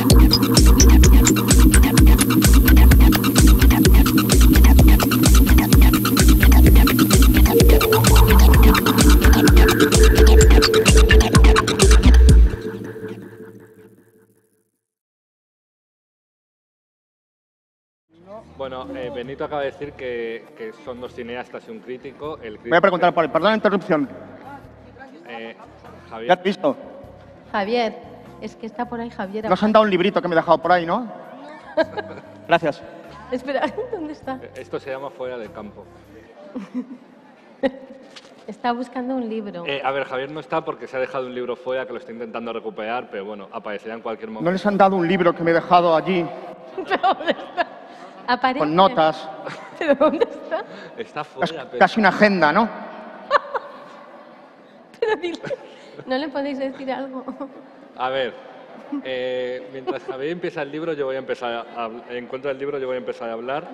Bueno, Benito acaba de decir que son dos cineastas y un crítico. Voy a preguntar por él. Perdón la interrupción. Javier. ¿Ya has visto? Javier, es que está por ahí Javier. Nos han dado un librito que me he dejado por ahí, ¿no? Gracias. Espera, ¿dónde está? Esto se llama Fuera del Campo. Está buscando un libro. A ver, Javier no está porque se ha dejado un libro fuera que lo está intentando recuperar, pero bueno, aparecerá en cualquier momento. ¿No les han dado un libro que me he dejado allí? ¿Pero dónde está? Aparece. Con notas. ¿Pero dónde está? Está fuera, pero... Casi una agenda, ¿no? Pero dile, ¿no le podéis decir algo? A ver, mientras Javier empieza el libro, yo voy a empezar encuentra el libro, yo voy a empezar a hablar.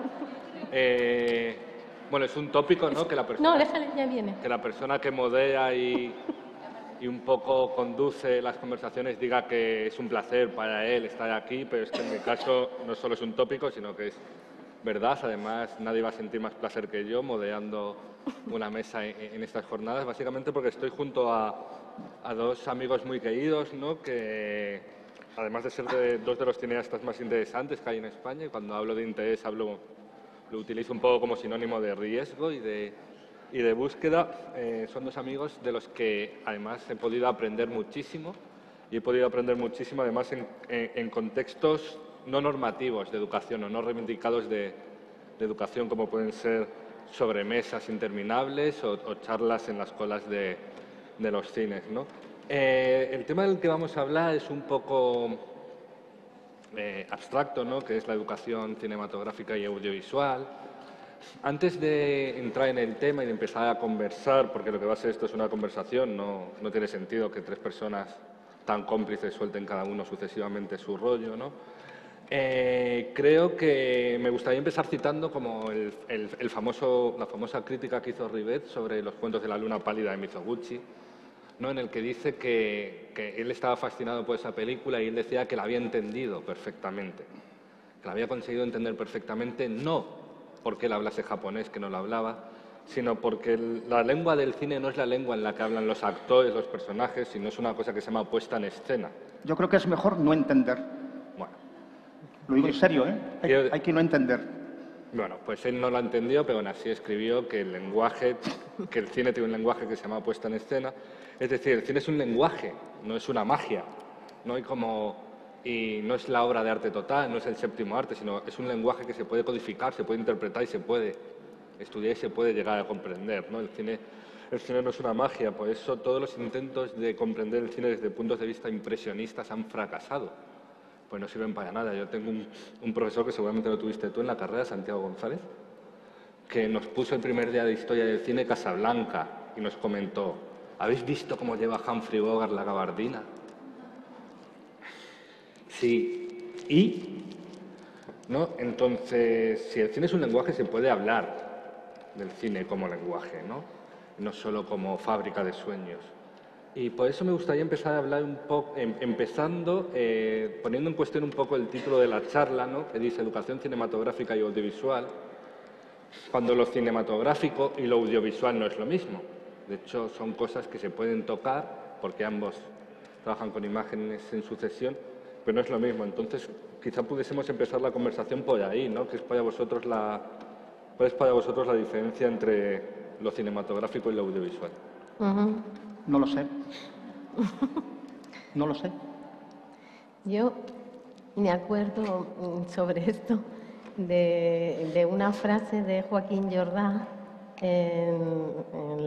Bueno, es un tópico, ¿no? Que la persona, No, déjale, ya viene. que la persona que modera y un poco conduce las conversaciones diga que es un placer para él estar aquí, pero es que en mi caso no solo es un tópico, sino que es verdad. Además, nadie va a sentir más placer que yo moderando una mesa en estas jornadas, básicamente porque estoy junto a dos amigos muy queridos, ¿no? Que además de ser dos de los cineastas más interesantes que hay en España, y cuando hablo de interés lo utilizo un poco como sinónimo de riesgo y de búsqueda. Son dos amigos de los que además he podido aprender muchísimo, y he podido aprender muchísimo además en contextos no normativos de educación o no reivindicados de educación, como pueden ser sobremesas interminables o charlas en las colas de los cines, ¿no? El tema del que vamos a hablar es un poco abstracto, ¿no? Que es la educación cinematográfica y audiovisual. Antes de entrar en el tema y de empezar a conversar, porque lo que va a ser esto es una conversación, no tiene sentido que tres personas tan cómplices suelten cada uno sucesivamente su rollo, ¿no? Creo que me gustaría empezar citando como la famosa crítica que hizo Rivet sobre los cuentos de la luna pálida de Mizoguchi, ¿no? En el que dice que él estaba fascinado por esa película y él decía que la había entendido perfectamente, que la había conseguido entender perfectamente, no porque él hablase japonés, que no lo hablaba, sino porque la lengua del cine no es la lengua en la que hablan los actores, los personajes, sino es una cosa que se llama puesta en escena. Yo creo que es mejor no entender. Bueno. Lo digo en serio, ¿eh? Hay que no entender. Bueno, pues él no lo entendió, pero aún así escribió que el cine tiene un lenguaje que se llama puesta en escena. Es decir, el cine es un lenguaje, no es una magia, ¿no? Y no es la obra de arte total, no es el séptimo arte, sino es un lenguaje que se puede codificar, se puede interpretar y se puede estudiar y se puede llegar a comprender, ¿no? El cine no es una magia, por eso todos los intentos de comprender el cine desde puntos de vista impresionistas han fracasado, pues no sirven para nada. Yo tengo un profesor que seguramente lo tuviste tú en la carrera, Santiago González, que nos puso el primer día de Historia del Cine Casablanca y nos comentó: ¿habéis visto cómo lleva Humphrey Bogart la gabardina? Sí. ¿Y? ¿No? Entonces, si el cine es un lenguaje, se puede hablar del cine como lenguaje, ¿no? No solo como fábrica de sueños. Y por eso me gustaría empezar a hablar un poco, empezando poniendo en cuestión un poco el título de la charla, ¿no? Que dice Educación cinematográfica y audiovisual, cuando lo cinematográfico y lo audiovisual no es lo mismo. De hecho, son cosas que se pueden tocar, porque ambos trabajan con imágenes en sucesión, pero no es lo mismo. Entonces, quizá pudiésemos empezar la conversación por ahí, ¿no? ¿Cuál es para vosotros la diferencia entre lo cinematográfico y lo audiovisual? No lo sé. No lo sé. Yo me acuerdo sobre esto de una frase de Joaquín Jordá en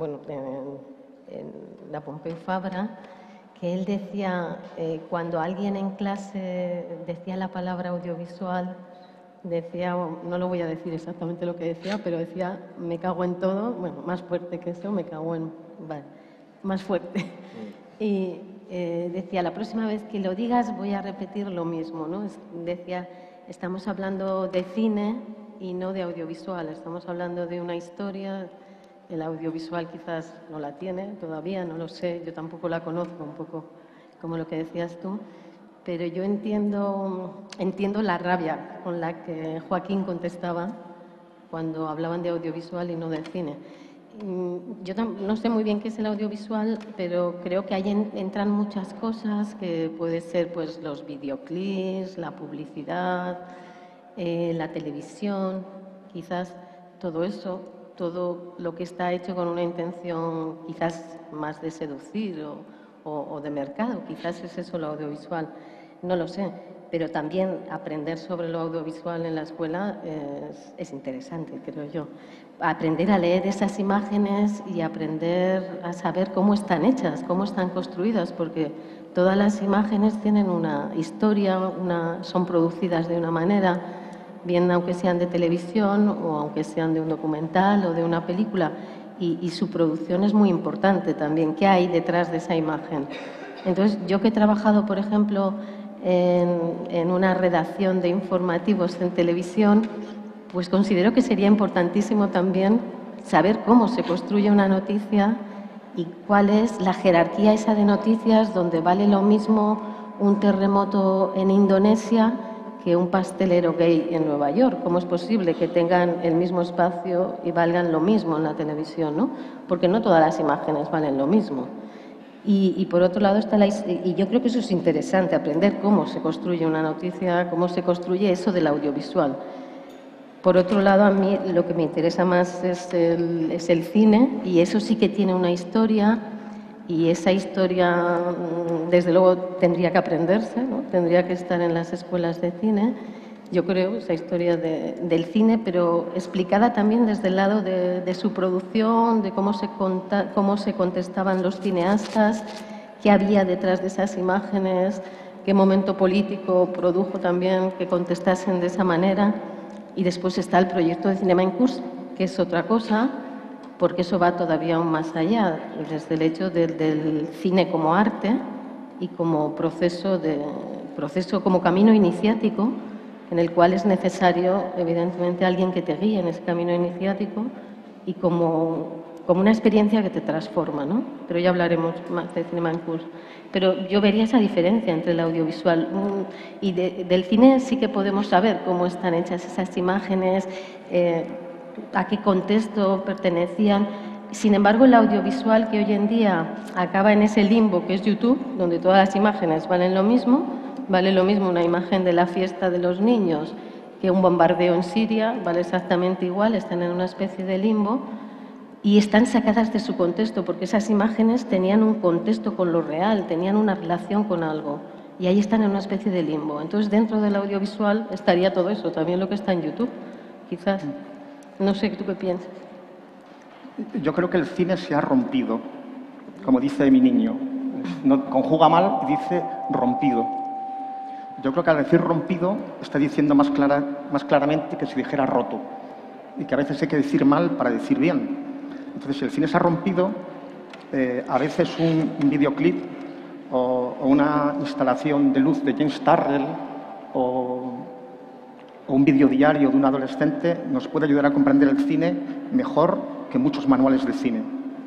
la Pompeu Fabra, que él decía, cuando alguien en clase decía la palabra audiovisual, decía, no lo voy a decir exactamente lo que decía, pero decía, me cago en todo, bueno, más fuerte que eso, me cago en... Vale, más fuerte. Y decía, la próxima vez que lo digas voy a repetir lo mismo, ¿no? Decía, estamos hablando de cine y no de audiovisual, estamos hablando de una historia. El audiovisual quizás no la tiene todavía, no lo sé, yo tampoco la conozco, un poco como lo que decías tú, pero yo entiendo la rabia con la que Joaquín contestaba cuando hablaban de audiovisual y no de cine. Yo no sé muy bien qué es el audiovisual, pero creo que ahí entran muchas cosas que puede ser pues los videoclips, la publicidad, la televisión, quizás todo eso, todo lo que está hecho con una intención quizás más de seducir o de mercado, quizás es eso lo audiovisual, no lo sé. Pero también aprender sobre lo audiovisual en la escuela es interesante, creo yo. Aprender a leer esas imágenes y aprender a saber cómo están hechas, cómo están construidas, porque todas las imágenes tienen una historia, son producidas de una manera, bien aunque sean de televisión o aunque sean de un documental o de una película, y su producción es muy importante también. ¿Qué hay detrás de esa imagen? Entonces, yo que he trabajado, por ejemplo, en una redacción de informativos en televisión, pues considero que sería importantísimo también saber cómo se construye una noticia y cuál es la jerarquía esa de noticias donde vale lo mismo un terremoto en Indonesia que un pastelero gay en Nueva York. ¿Cómo es posible que tengan el mismo espacio y valgan lo mismo en la televisión, ¿no? Porque no todas las imágenes valen lo mismo. Y por otro lado está y yo creo que eso es interesante, aprender cómo se construye una noticia, cómo se construye eso del audiovisual. Por otro lado, a mí lo que me interesa más es el cine, y eso sí que tiene una historia, y esa historia, desde luego, tendría que aprenderse, ¿no? Tendría que estar en las escuelas de cine, yo creo, esa historia del cine, pero explicada también desde el lado de su producción, de cómo se contestaban los cineastas, qué había detrás de esas imágenes, qué momento político produjo también que contestasen de esa manera. Y después está el proyecto de Cinema en Curso, que es otra cosa, porque eso va todavía aún más allá, desde el hecho del cine como arte y como proceso como camino iniciático, en el cual es necesario, evidentemente, alguien que te guíe en ese camino iniciático y como una experiencia que te transforma, ¿no? Pero ya hablaremos más de Cinema en Curso. Pero yo vería esa diferencia entre el audiovisual y del cine. Sí que podemos saber cómo están hechas esas imágenes, a qué contexto pertenecían. Sin embargo, el audiovisual, que hoy en día acaba en ese limbo que es YouTube, donde todas las imágenes valen lo mismo, vale lo mismo una imagen de la fiesta de los niños que un bombardeo en Siria, vale exactamente igual, están en una especie de limbo y están sacadas de su contexto, porque esas imágenes tenían un contexto con lo real, tenían una relación con algo, y ahí están en una especie de limbo. Entonces, dentro del audiovisual estaría todo eso, también lo que está en YouTube, quizás. No sé, ¿tú qué piensas? Yo creo que el cine se ha rompido, como dice mi niño. No, conjuga mal y dice rompido. Yo creo que al decir rompido está diciendo más claramente que si dijera roto, y que a veces hay que decir mal para decir bien. Entonces, el cine se ha rompido, a veces un videoclip o una instalación de luz de James Turrell o un videodiario de un adolescente nos puede ayudar a comprender el cine mejor que muchos manuales de cine.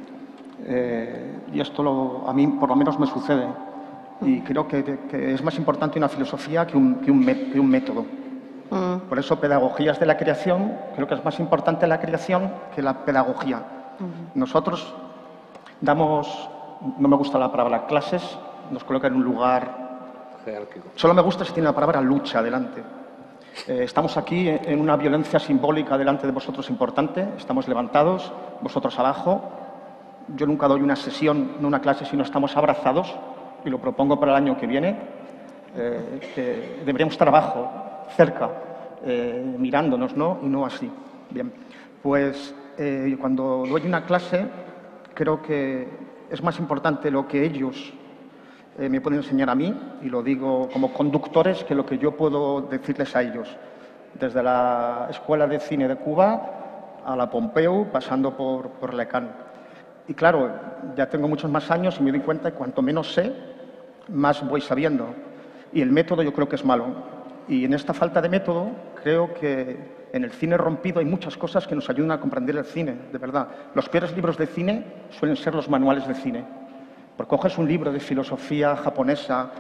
Y esto a mí por lo menos me sucede. Y creo que es más importante una filosofía que un método. Por eso, pedagogías de la creación, creo que es más importante la creación que la pedagogía. Nosotros damos, no me gusta la palabra clases, nos coloca en un lugar jerárquico. Solo me gusta si tiene la palabra lucha delante. Estamos aquí en una violencia simbólica delante de vosotros importante, estamos levantados, vosotros abajo. Yo nunca doy una sesión, no una clase, sino estamos abrazados, y lo propongo para el año que viene, que deberíamos estar abajo, cerca, mirándonos, ¿no? Y no así. Bien, pues cuando doy una clase, creo que es más importante lo que ellos me pueden enseñar a mí, y lo digo como conductores, que lo que yo puedo decirles a ellos. Desde la Escuela de Cine de Cuba a la Pompeu, pasando por Lecán. Y claro, ya tengo muchos más años y me doy cuenta que cuanto menos sé, más voy sabiendo. Y el método yo creo que es malo. Y en esta falta de método, creo que en el cine rompido hay muchas cosas que nos ayudan a comprender el cine, de verdad. Los peores libros de cine suelen ser los manuales de cine. Porque coges un libro de filosofía japonesa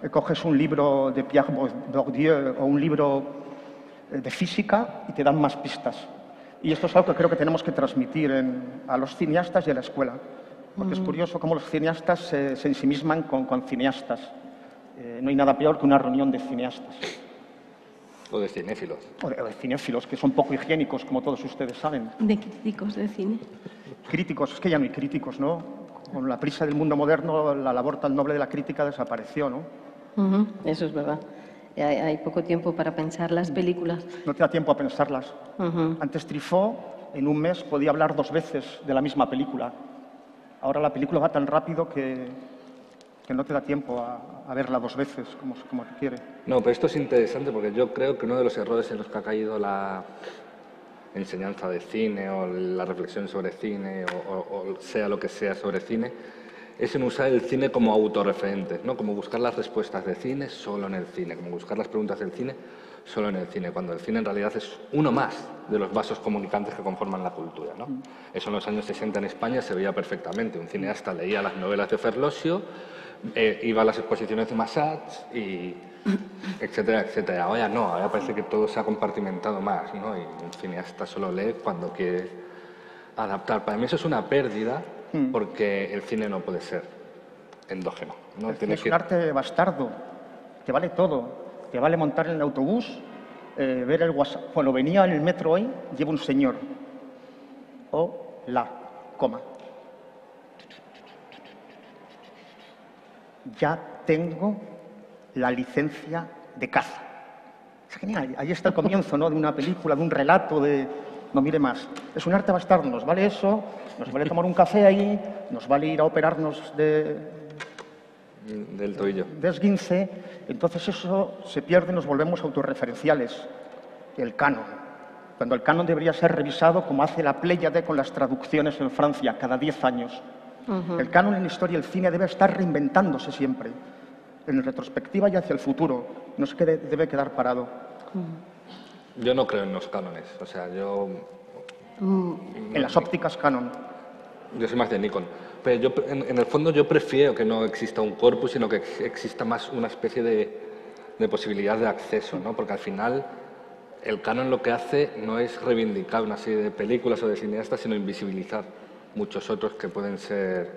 coges un libro de Pierre Bourdieu o un libro de física y te dan más pistas. Y esto es algo que creo que tenemos que transmitir a los cineastas y a la escuela. Porque es curioso cómo los cineastas se ensimisman con cineastas. No hay nada peor que una reunión de cineastas. O de cinéfilos. O de cinéfilos, que son poco higiénicos, como todos ustedes saben. De críticos de cine. Críticos, es que ya no hay críticos, ¿no? Con la prisa del mundo moderno, la labor tan noble de la crítica desapareció, ¿no? Eso es verdad. Hay poco tiempo para pensar las películas. No te da tiempo a pensarlas. Antes Truffaut, en un mes, podía hablar 2 veces de la misma película. Ahora la película va tan rápido que no te da tiempo a verla 2 veces, como se quiere. No, pero esto es interesante porque yo creo que uno de los errores en los que ha caído la enseñanza de cine o la reflexión sobre cine o sea lo que sea sobre cine es en usar el cine como autorreferente, ¿no? Como buscar las respuestas de cine solo en el cine, como buscar las preguntas del cine solo en el cine, cuando el cine en realidad es uno más de los vasos comunicantes que conforman la cultura, ¿no? Eso en los años 60 en España se veía perfectamente. Un cineasta leía las novelas de Ferlosio, iba a las exposiciones de Massach y etcétera, etcétera. Ahora no, ahora parece que todo se ha compartimentado más, ¿no? Y un cineasta solo lee cuando quiere adaptar. Para mí eso es una pérdida porque el cine no puede ser endógeno, ¿no? El cine es un arte bastardo, te vale todo. Te vale montar en el autobús, ver el WhatsApp. Bueno, venía en el metro hoy, lleva un señor. O la, coma. Ya tengo la licencia de caza. Es genial. Ahí está el comienzo, ¿no? De una película, de un relato, de... No mire más. Es un arte bastardo. Nos vale eso, nos vale tomar un café ahí, nos vale ir a operarnos del tobillo. De esguince. Entonces eso se pierde y nos volvemos autorreferenciales. El canon. Cuando el canon debería ser revisado como hace la Pléyade con las traducciones en Francia cada 10 años. El canon en la historia del cine debe estar reinventándose siempre, en retrospectiva y hacia el futuro. No se debe quedar parado. Yo no creo en los cánones. O sea, yo... En las ópticas canon. Yo soy más de Nikon. Pero yo, en el fondo yo prefiero que no exista un corpus, sino que exista más una especie de posibilidad de acceso, ¿no? Porque al final el canon lo que hace no es reivindicar una serie de películas o de cineastas, sino invisibilizar muchos otros que pueden ser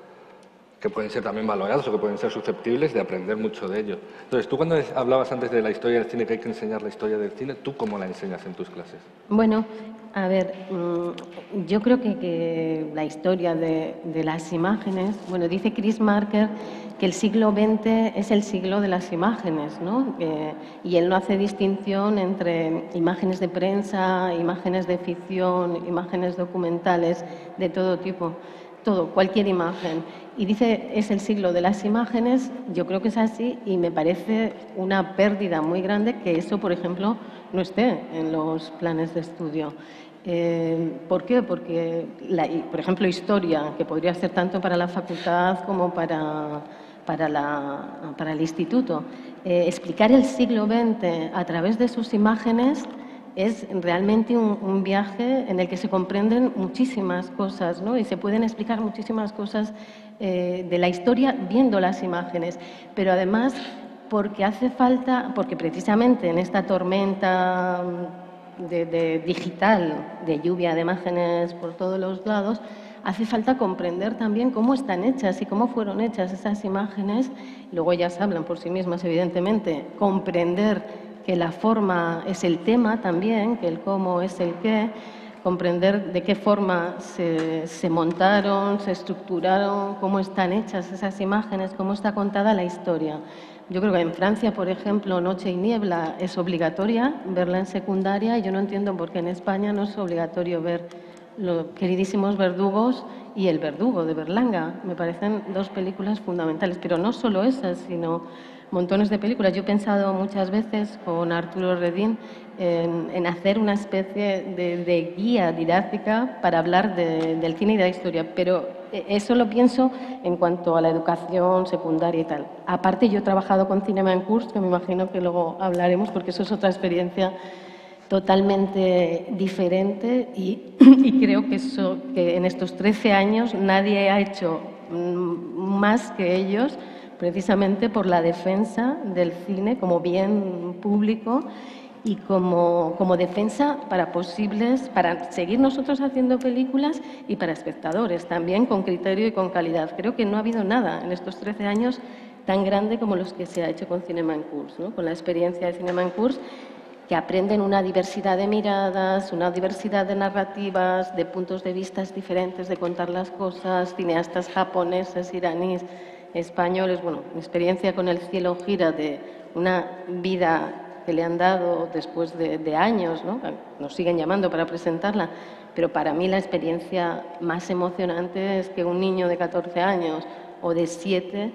también valorados o que pueden ser susceptibles de aprender mucho de ello. Entonces, tú cuando hablabas antes de la historia del cine, que hay que enseñar la historia del cine, ¿tú cómo la enseñas en tus clases? Bueno, a ver, yo creo que la historia de las imágenes, bueno, dice Chris Marker que el siglo XX es el siglo de las imágenes, ¿no? Y él no hace distinción entre imágenes de prensa, imágenes de ficción, imágenes documentales, de todo tipo, todo, cualquier imagen. Y dice, es el siglo de las imágenes, yo creo que es así y me parece una pérdida muy grande que eso, por ejemplo, no esté en los planes de estudio. ¿Por qué? Porque, por ejemplo, historia, que podría ser tanto para la facultad como para el instituto. Explicar el siglo XX a través de sus imágenes es realmente un viaje en el que se comprenden muchísimas cosas, ¿no? Y se pueden explicar muchísimas cosas de la historia viendo las imágenes. Pero además, porque hace falta, porque precisamente en esta tormenta de digital, de lluvia de imágenes por todos los lados, hace falta comprender también cómo están hechas y cómo fueron hechas esas imágenes. Luego ellas hablan por sí mismas, evidentemente. Comprender que la forma es el tema también, que el cómo es el qué. Comprender de qué forma se montaron, se estructuraron, cómo están hechas esas imágenes, cómo está contada la historia. Yo creo que en Francia, por ejemplo, Noche y Niebla es obligatoria verla en secundaria y yo no entiendo por qué en España no es obligatorio ver Los queridísimos verdugos y El verdugo de Berlanga. Me parecen 2 películas fundamentales, pero no solo esas, sino montones de películas. Yo he pensado muchas veces con Arturo Redín en hacer una especie de guía didáctica para hablar del cine y de la historia, pero eso lo pienso en cuanto a la educación secundaria y tal. Aparte, yo he trabajado con Cinema en Curso, que me imagino que luego hablaremos, porque eso es otra experiencia totalmente diferente y creo que en estos 13 años nadie ha hecho más que ellos precisamente por la defensa del cine como bien público y como defensa para seguir nosotros haciendo películas y para espectadores también con criterio y con calidad. Creo que no ha habido nada en estos 13 años tan grande como los que se ha hecho con Cinema en Curs, ¿no? Con la experiencia de Cinema en Curs, que aprenden una diversidad de miradas, una diversidad de narrativas, de puntos de vista diferentes de contar las cosas, cineastas japoneses, iraníes, españoles. Bueno, mi experiencia con El cielo gira, de una vida que le han dado después de años, ¿no? Nos siguen llamando para presentarla, pero para mí la experiencia más emocionante es que un niño de 14 años o de 7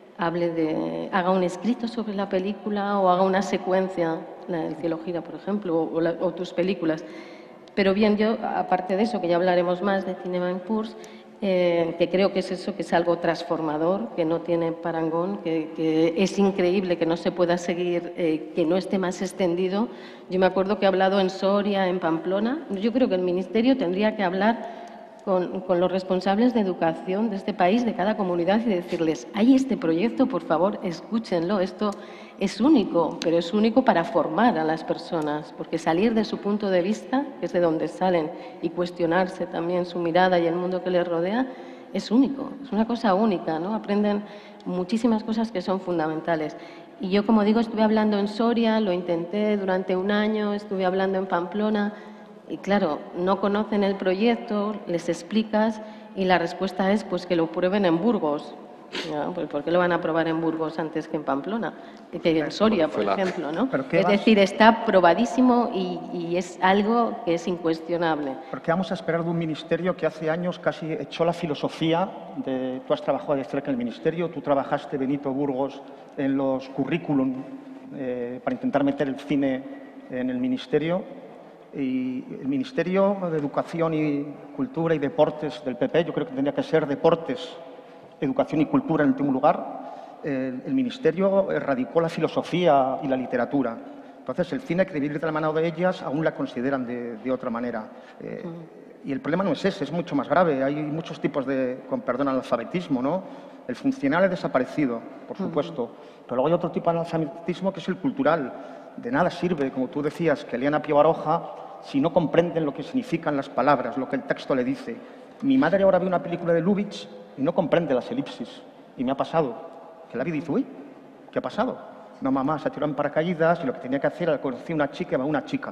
haga un escrito sobre la película o haga una secuencia, El cielo gira, por ejemplo, o tus películas. Pero bien, yo, aparte de eso, que ya hablaremos más de Cinema en Curs, que creo que es eso, que es algo transformador, que no tiene parangón, que es increíble que no se pueda seguir, que no esté más extendido. Yo me acuerdo que he hablado en Soria, en Pamplona. Yo creo que el Ministerio tendría que hablar con los responsables de educación de este país, de cada comunidad, y decirles: hay este proyecto, por favor, escúchenlo, esto es único, pero es único para formar a las personas, porque salir de su punto de vista, que es de donde salen, y cuestionarse también su mirada y el mundo que les rodea, es único, es una cosa única, ¿no? Aprenden muchísimas cosas que son fundamentales. Y yo, como digo, estuve hablando en Soria, lo intenté durante un año, estuve hablando en Pamplona. Y claro, no conocen el proyecto, les explicas y la respuesta es pues que lo prueben en Burgos. ¿No? Pues ¿por qué lo van a probar en Burgos antes que en Pamplona? Que en Soria, por ejemplo, ¿no? Es decir, está probadísimo y es algo que es incuestionable. ¿Por qué vamos a esperar de un ministerio que hace años casi echó la filosofía de... Tú has trabajado de cerca en el ministerio, tú trabajaste, Benito Burgos, en los currículum para intentar meter el cine en el ministerio. Y el Ministerio de Educación y Cultura y Deportes del PP, yo creo que tendría que ser Deportes, Educación y Cultura en último lugar. El Ministerio erradicó la filosofía y la literatura. Entonces, el cine, que debía ir de la mano de ellas, aún la consideran de otra manera. Y el problema no es ese, es mucho más grave. Hay muchos tipos de, con perdón, analfabetismo, ¿no? El funcional ha desaparecido, por supuesto. Pero luego hay otro tipo de analfabetismo que es el cultural. De nada sirve, como tú decías, que lean a Pío Baroja si no comprenden lo que significan las palabras, lo que el texto le dice. Mi madre ahora ve una película de Lubitsch y no comprende las elipsis. Y me ha pasado. Que la vi y dice: uy, ¿qué ha pasado? No, mamá, se ha tirado en paracaídas y lo que tenía que hacer era conocer una chica y va una chica.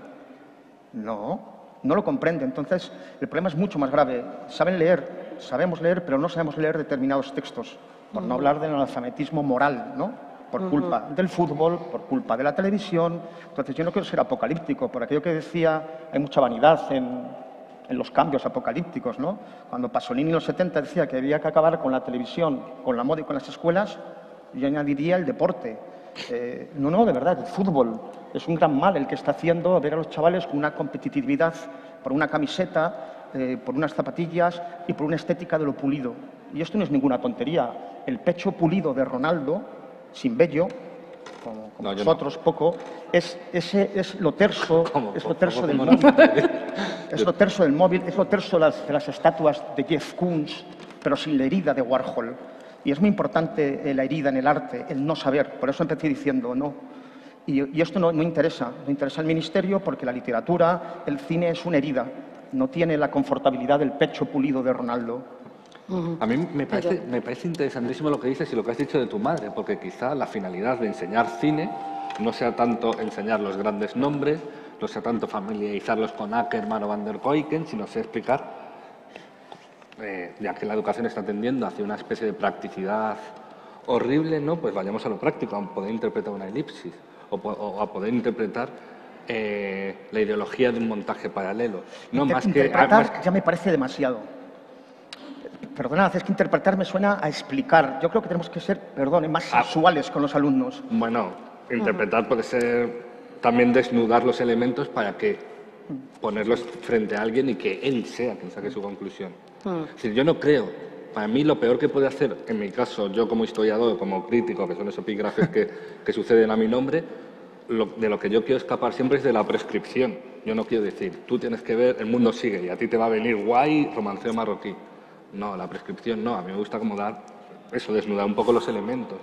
No lo comprende. Entonces, el problema es mucho más grave. Saben leer, sabemos leer, pero no sabemos leer determinados textos. Por no hablar del analfabetismo moral, ¿no? Por culpa del fútbol, por culpa de la televisión. Entonces, yo no quiero ser apocalíptico. Por aquello que decía, hay mucha vanidad en los cambios apocalípticos, ¿no? Cuando Pasolini en los 70 decía que había que acabar con la televisión, con la moda y con las escuelas, yo añadiría el deporte. No, de verdad, el fútbol es un gran mal el que está haciendo ver a los chavales con una competitividad por una camiseta, por unas zapatillas y por una estética de lo pulido. Y esto no es ninguna tontería. El pecho pulido de Ronaldo, sin vello, como no, nosotros, no. Poco, es lo terso, es lo terso del móvil. Es lo terso del móvil, es lo terso de las estatuas de Jeff Koons, pero sin la herida de Warhol. Y es muy importante la herida en el arte, el no saber. Por eso empecé diciendo no. Y esto no interesa al Ministerio, porque la literatura, el cine es una herida. No tiene la confortabilidad del pecho pulido de Ronaldo. A mí me parece interesantísimo lo que dices y lo que has dicho de tu madre, porque quizá la finalidad de enseñar cine no sea tanto enseñar los grandes nombres, no sea tanto familiarizarlos con Ackerman o Van der Kuyken, sino sea explicar, ya que la educación está tendiendo hacia una especie de practicidad horrible, ¿no? Pues vayamos a lo práctico, a poder interpretar una elipsis o a poder interpretar la ideología de un montaje paralelo. No, interpretar ya me parece demasiado. Perdonad, es que interpretar me suena a explicar. Yo creo que tenemos que ser, más sexuales con los alumnos. Bueno, interpretar puede ser también desnudar los elementos para que ponerlos frente a alguien y que él sea quien saque su conclusión. Es decir, yo no creo, para mí lo peor que puede hacer, en mi caso, yo como historiador, como crítico, que son esos epígrafes que suceden a mi nombre, de lo que yo quiero escapar siempre es de la prescripción. Yo no quiero decir, tú tienes que ver, el mundo sigue y a ti te va a venir guay romanceo marroquí. No, la prescripción no. A mí me gusta como dar eso, desnudar un poco los elementos.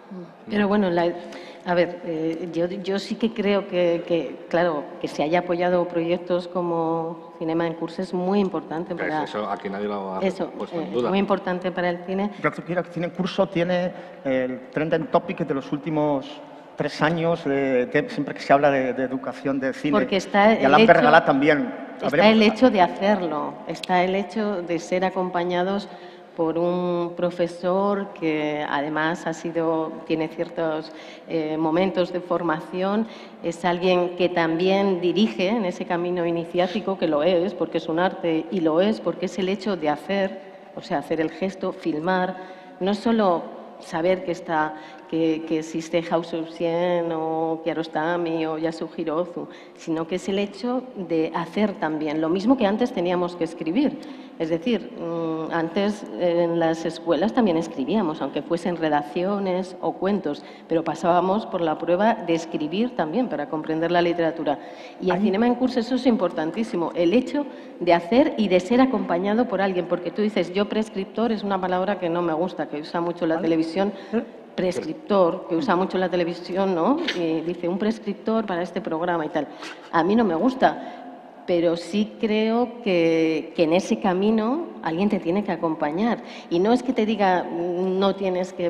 Pero bueno, a ver, yo sí que creo claro, que se haya apoyado proyectos como Cinema en Curso es muy importante para... Eso aquí nadie lo ha Eso, puesto en es duda. muy importante para el cine. Yo creo que Cine en Curso tiene el trending topic de los últimos 3 años, siempre que se habla de educación de cine. Porque está y Alain Bergalá también. Está el hecho de hacerlo, está el hecho de ser acompañados por un profesor que además tiene ciertos momentos de formación, es alguien que también dirige en ese camino iniciático, que lo es, porque es un arte, y lo es porque es el hecho de hacer, o sea, hacer el gesto, filmar, no es solo saber que existe House of Sien o Kiarostami o Yasuhiro Ozu, sino que es el hecho de hacer también, lo mismo que antes teníamos que escribir. Es decir, antes en las escuelas también escribíamos, aunque fuesen redacciones o cuentos, pero pasábamos por la prueba de escribir también para comprender la literatura. Y en Cinema en Curso eso es importantísimo, el hecho de hacer y de ser acompañado por alguien, porque tú dices, yo prescriptor es una palabra que no me gusta, que usa mucho la televisión, prescriptor, que usa mucho la televisión, ¿no? Y dice, un prescriptor para este programa y tal. A mí no me gusta, pero sí creo que en ese camino alguien te tiene que acompañar. Y no es que te diga, no tienes que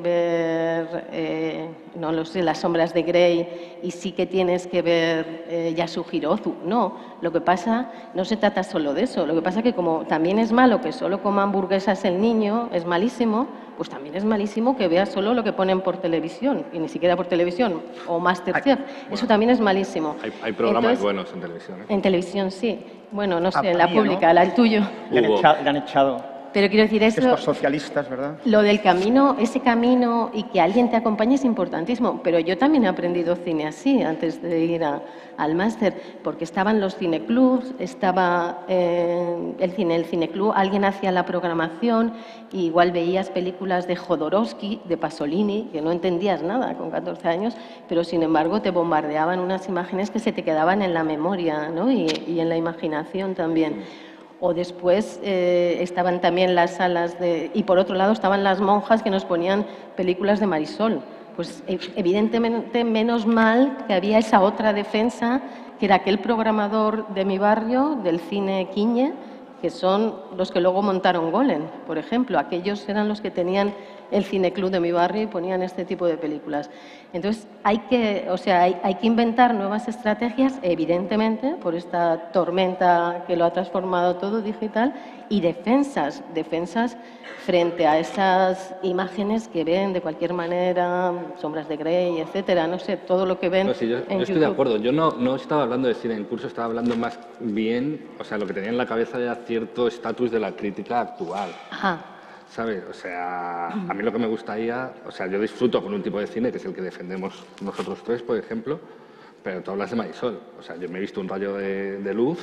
ver, no lo sé, Las sombras de Grey y sí que tienes que ver Yasuhiro Ozu. No, lo que pasa, no se trata solo de eso. Lo que pasa que como también es malo que solo coma hamburguesas el niño, es malísimo, pues también es malísimo que vea solo lo que ponen por televisión, y ni siquiera por televisión, o Masterchef. Eso también es malísimo. Hay programas buenos en televisión, ¿eh? En televisión, sí. Bueno, no sé, en la Había, pública, ¿no? el tuyo. Le han echado. Pero quiero decir eso... Estos socialistas, ¿verdad? Lo del camino, ese camino y que alguien te acompañe es importantísimo. Pero yo también he aprendido cine así antes de ir al máster, porque estaban los cineclubs, estaba el cineclub, alguien hacía la programación, y igual veías películas de Jodorowsky, de Pasolini, que no entendías nada con 14 años, pero sin embargo te bombardeaban unas imágenes que se te quedaban en la memoria, ¿no? y en la imaginación también. O después estaban también las salas y por otro lado estaban las monjas que nos ponían películas de Marisol. Pues evidentemente menos mal que había esa otra defensa, que era aquel programador de mi barrio, del cine Quiñe, que son los que luego montaron Golem, por ejemplo. Aquellos eran los que tenían el cineclub de mi barrio y ponían este tipo de películas. Entonces, hay que inventar nuevas estrategias, evidentemente, por esta tormenta que lo ha transformado todo digital, y defensas frente a esas imágenes que ven de cualquier manera, Sombras de Grey, etcétera, no sé, todo lo que ven yo en estoy de acuerdo. Yo no estaba hablando de Cine en Curso, estaba hablando más bien, o sea, lo que tenía en la cabeza era cierto estatus de la crítica actual. Ajá. ¿Sabes? O sea, a mí lo que me gustaría, o sea, yo disfruto con un tipo de cine que es el que defendemos nosotros tres, por ejemplo, pero tú hablas de Marisol. O sea, yo me he visto un rayo de luz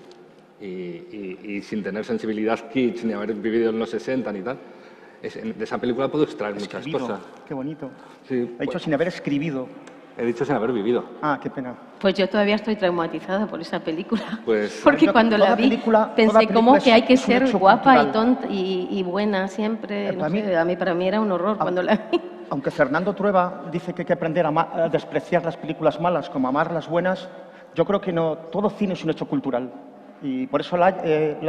y sin tener sensibilidad kitsch ni haber vivido en los 60 ni tal, de esa película puedo extraer muchas cosas. Qué bonito. Sí, He dicho sin haber escribido. He dicho sin haber vivido. Ah, qué pena. Pues yo todavía estoy traumatizada por esa película. Pues, porque cuando la vi toda pensé película como que hay que es un ser hecho guapa y cultural. tonta y buena siempre. No sé, para mí era un horror cuando la vi. Aunque Fernando Trueba dice que hay que aprender a despreciar las películas malas como amar las buenas, yo creo que no. Todo cine es un hecho cultural. Y por eso la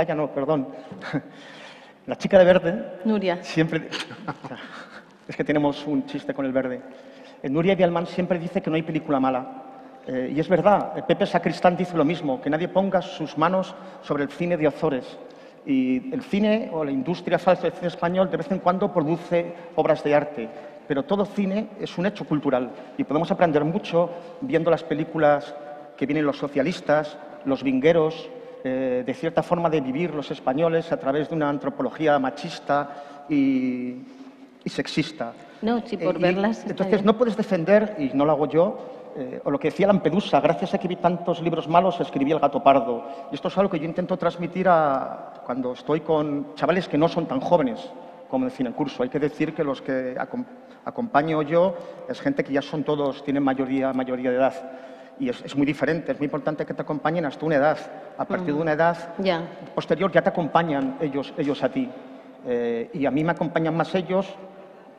chica de verde Nuria. siempre... Es que tenemos un chiste con el verde. Nuria Vialmán siempre dice que no hay película mala. Y es verdad, Pepe Sacristán dice lo mismo, que nadie ponga sus manos sobre el cine de Ozores. Y el cine o la industria falsa del cine español de vez en cuando produce obras de arte, pero todo cine es un hecho cultural y podemos aprender mucho viendo las películas que vienen los socialistas, los vingueros, de cierta forma de vivir los españoles a través de una antropología machista y sexista. No, sí, por verlas. Entonces no puedes defender, y no lo hago yo, o lo que decía Lampedusa, gracias a que vi tantos libros malos escribí El gato pardo. Y esto es algo que yo intento transmitir cuando estoy con chavales que no son tan jóvenes como en Cine en Curso. Hay que decir que los que acompaño yo es gente que ya son todos, tienen mayoría de edad. Y es muy diferente, es muy importante que te acompañen hasta una edad. A partir de una edad posterior ya te acompañan ellos a ti. Y a mí me acompañan más ellos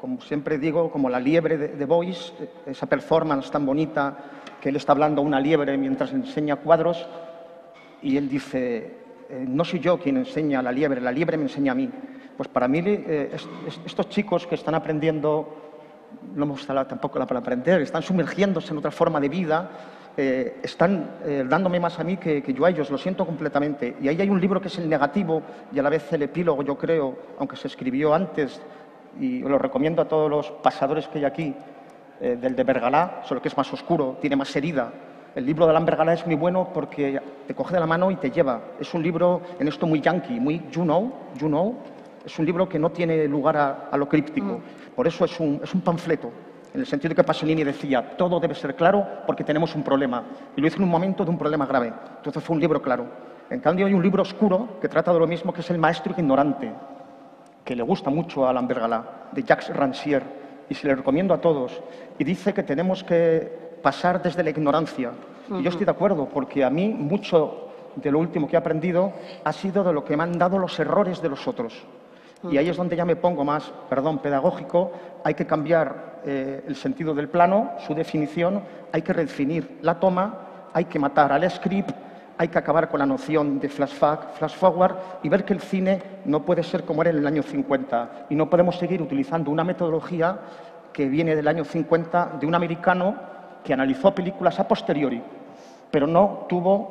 como siempre digo, como la liebre de Boyce, esa performance tan bonita que él está hablando a una liebre mientras enseña cuadros y él dice, no soy yo quien enseña a la liebre me enseña a mí. Pues para mí estos chicos que están aprendiendo, no me gusta tampoco la palabra aprender, están sumergiéndose en otra forma de vida, están dándome más a mí que yo a ellos, lo siento completamente. Y ahí hay un libro que es el negativo y a la vez el epílogo, yo creo, aunque se escribió antes, y lo recomiendo a todos los pasadores que hay aquí, del de Bergalá, solo que es más oscuro, tiene más herida. El libro de Alain Bergalá es muy bueno porque te coge de la mano y te lleva. Es un libro en esto muy yankee, muy you know. Es un libro que no tiene lugar a lo críptico. Por eso es un panfleto, en el sentido de que Pasolini decía, todo debe ser claro porque tenemos un problema. Y lo hizo en un momento de un problema grave. Entonces fue un libro claro. En cambio hay un libro oscuro que trata de lo mismo, que es El maestro ignorante, que le gusta mucho a Alain Bergalá, de Jacques Rancière, y se le recomiendo a todos. Y dice que tenemos que pasar desde la ignorancia. Y yo estoy de acuerdo, porque a mí mucho de lo último que he aprendido ha sido de lo que me han dado los errores de los otros. Y ahí es donde ya me pongo más, pedagógico. Hay que cambiar el sentido del plano, su definición, hay que redefinir la toma, hay que matar al script, hay que acabar con la noción de flashback, flash forward y ver que el cine no puede ser como era en el año 50 y no podemos seguir utilizando una metodología que viene del año 50 de un americano que analizó películas a posteriori, pero no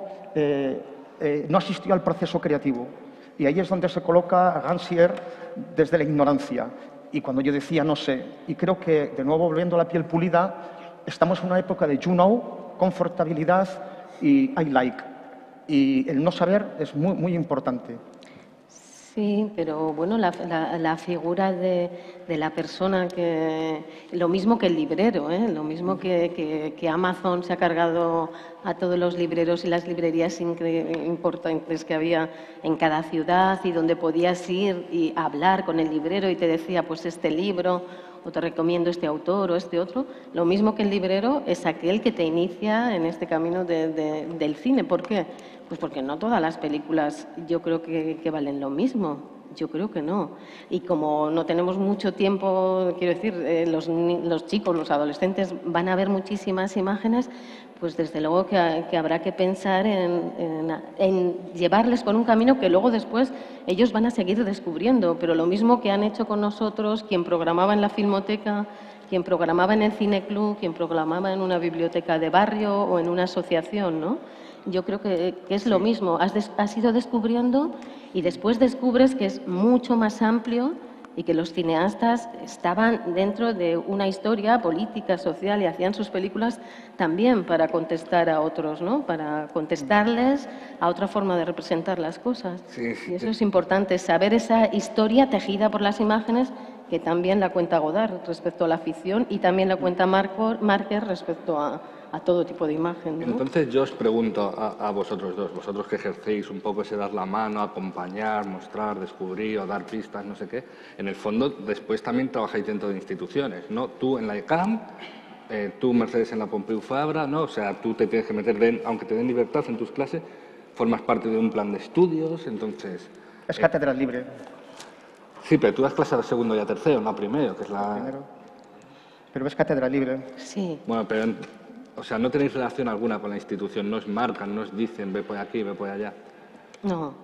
asistió al proceso creativo. Y ahí es donde se coloca Rancière desde la ignorancia. Y cuando yo decía no sé, y creo que, de nuevo, volviendo a la piel pulida, estamos en una época de you know, confortabilidad y I like. Y el no saber es muy, muy importante. Sí, pero bueno, la figura de la persona que... Lo mismo que el librero, lo mismo que Amazon se ha cargado a todos los libreros y las librerías importantes que había en cada ciudad y donde podías ir y hablar con el librero y te decía, pues este libro, o te recomiendo este autor o este otro. Lo mismo que el librero es aquel que te inicia en este camino del cine. ¿Por qué? Pues porque no todas las películas yo creo que valen lo mismo. Yo creo que no. Y como no tenemos mucho tiempo, quiero decir, los chicos, los adolescentes van a ver muchísimas imágenes, pues desde luego que habrá que pensar en llevarles por un camino que luego después ellos van a seguir descubriendo. Pero lo mismo que han hecho con nosotros, quien programaba en la Filmoteca, quien programaba en el Cineclub, quien programaba en una biblioteca de barrio o en una asociación, ¿no? Yo creo que es lo mismo. Has ido descubriendo y después descubres que es mucho más amplio y que los cineastas estaban dentro de una historia política, social y hacían sus películas también para contestar a otros, ¿no? Para contestarles a otra forma de representar las cosas. Sí. Y eso es importante, saber esa historia tejida por las imágenes que también la cuenta Godard respecto a la ficción y también la cuenta Márquez respecto a todo tipo de imagen, ¿no? Entonces yo os pregunto a vosotros dos, vosotros que ejercéis un poco ese dar la mano, acompañar, mostrar, descubrir o dar pistas, no sé qué, en el fondo después también trabajáis dentro de instituciones, ¿no? Tú en la ECAM, tú Mercedes en la Pompeu Fabra, ¿no? O sea, tú te tienes que meter, aunque te den libertad en tus clases, formas parte de un plan de estudios, entonces... Es cátedra libre. Sí, pero tú das clases a segundo y a tercero, no a primero, que es la... Primero. Pero es cátedra libre. Sí. Bueno, pero... O sea, no tenéis relación alguna con la institución, no os marcan, no os dicen, ve por aquí, ve por allá. No.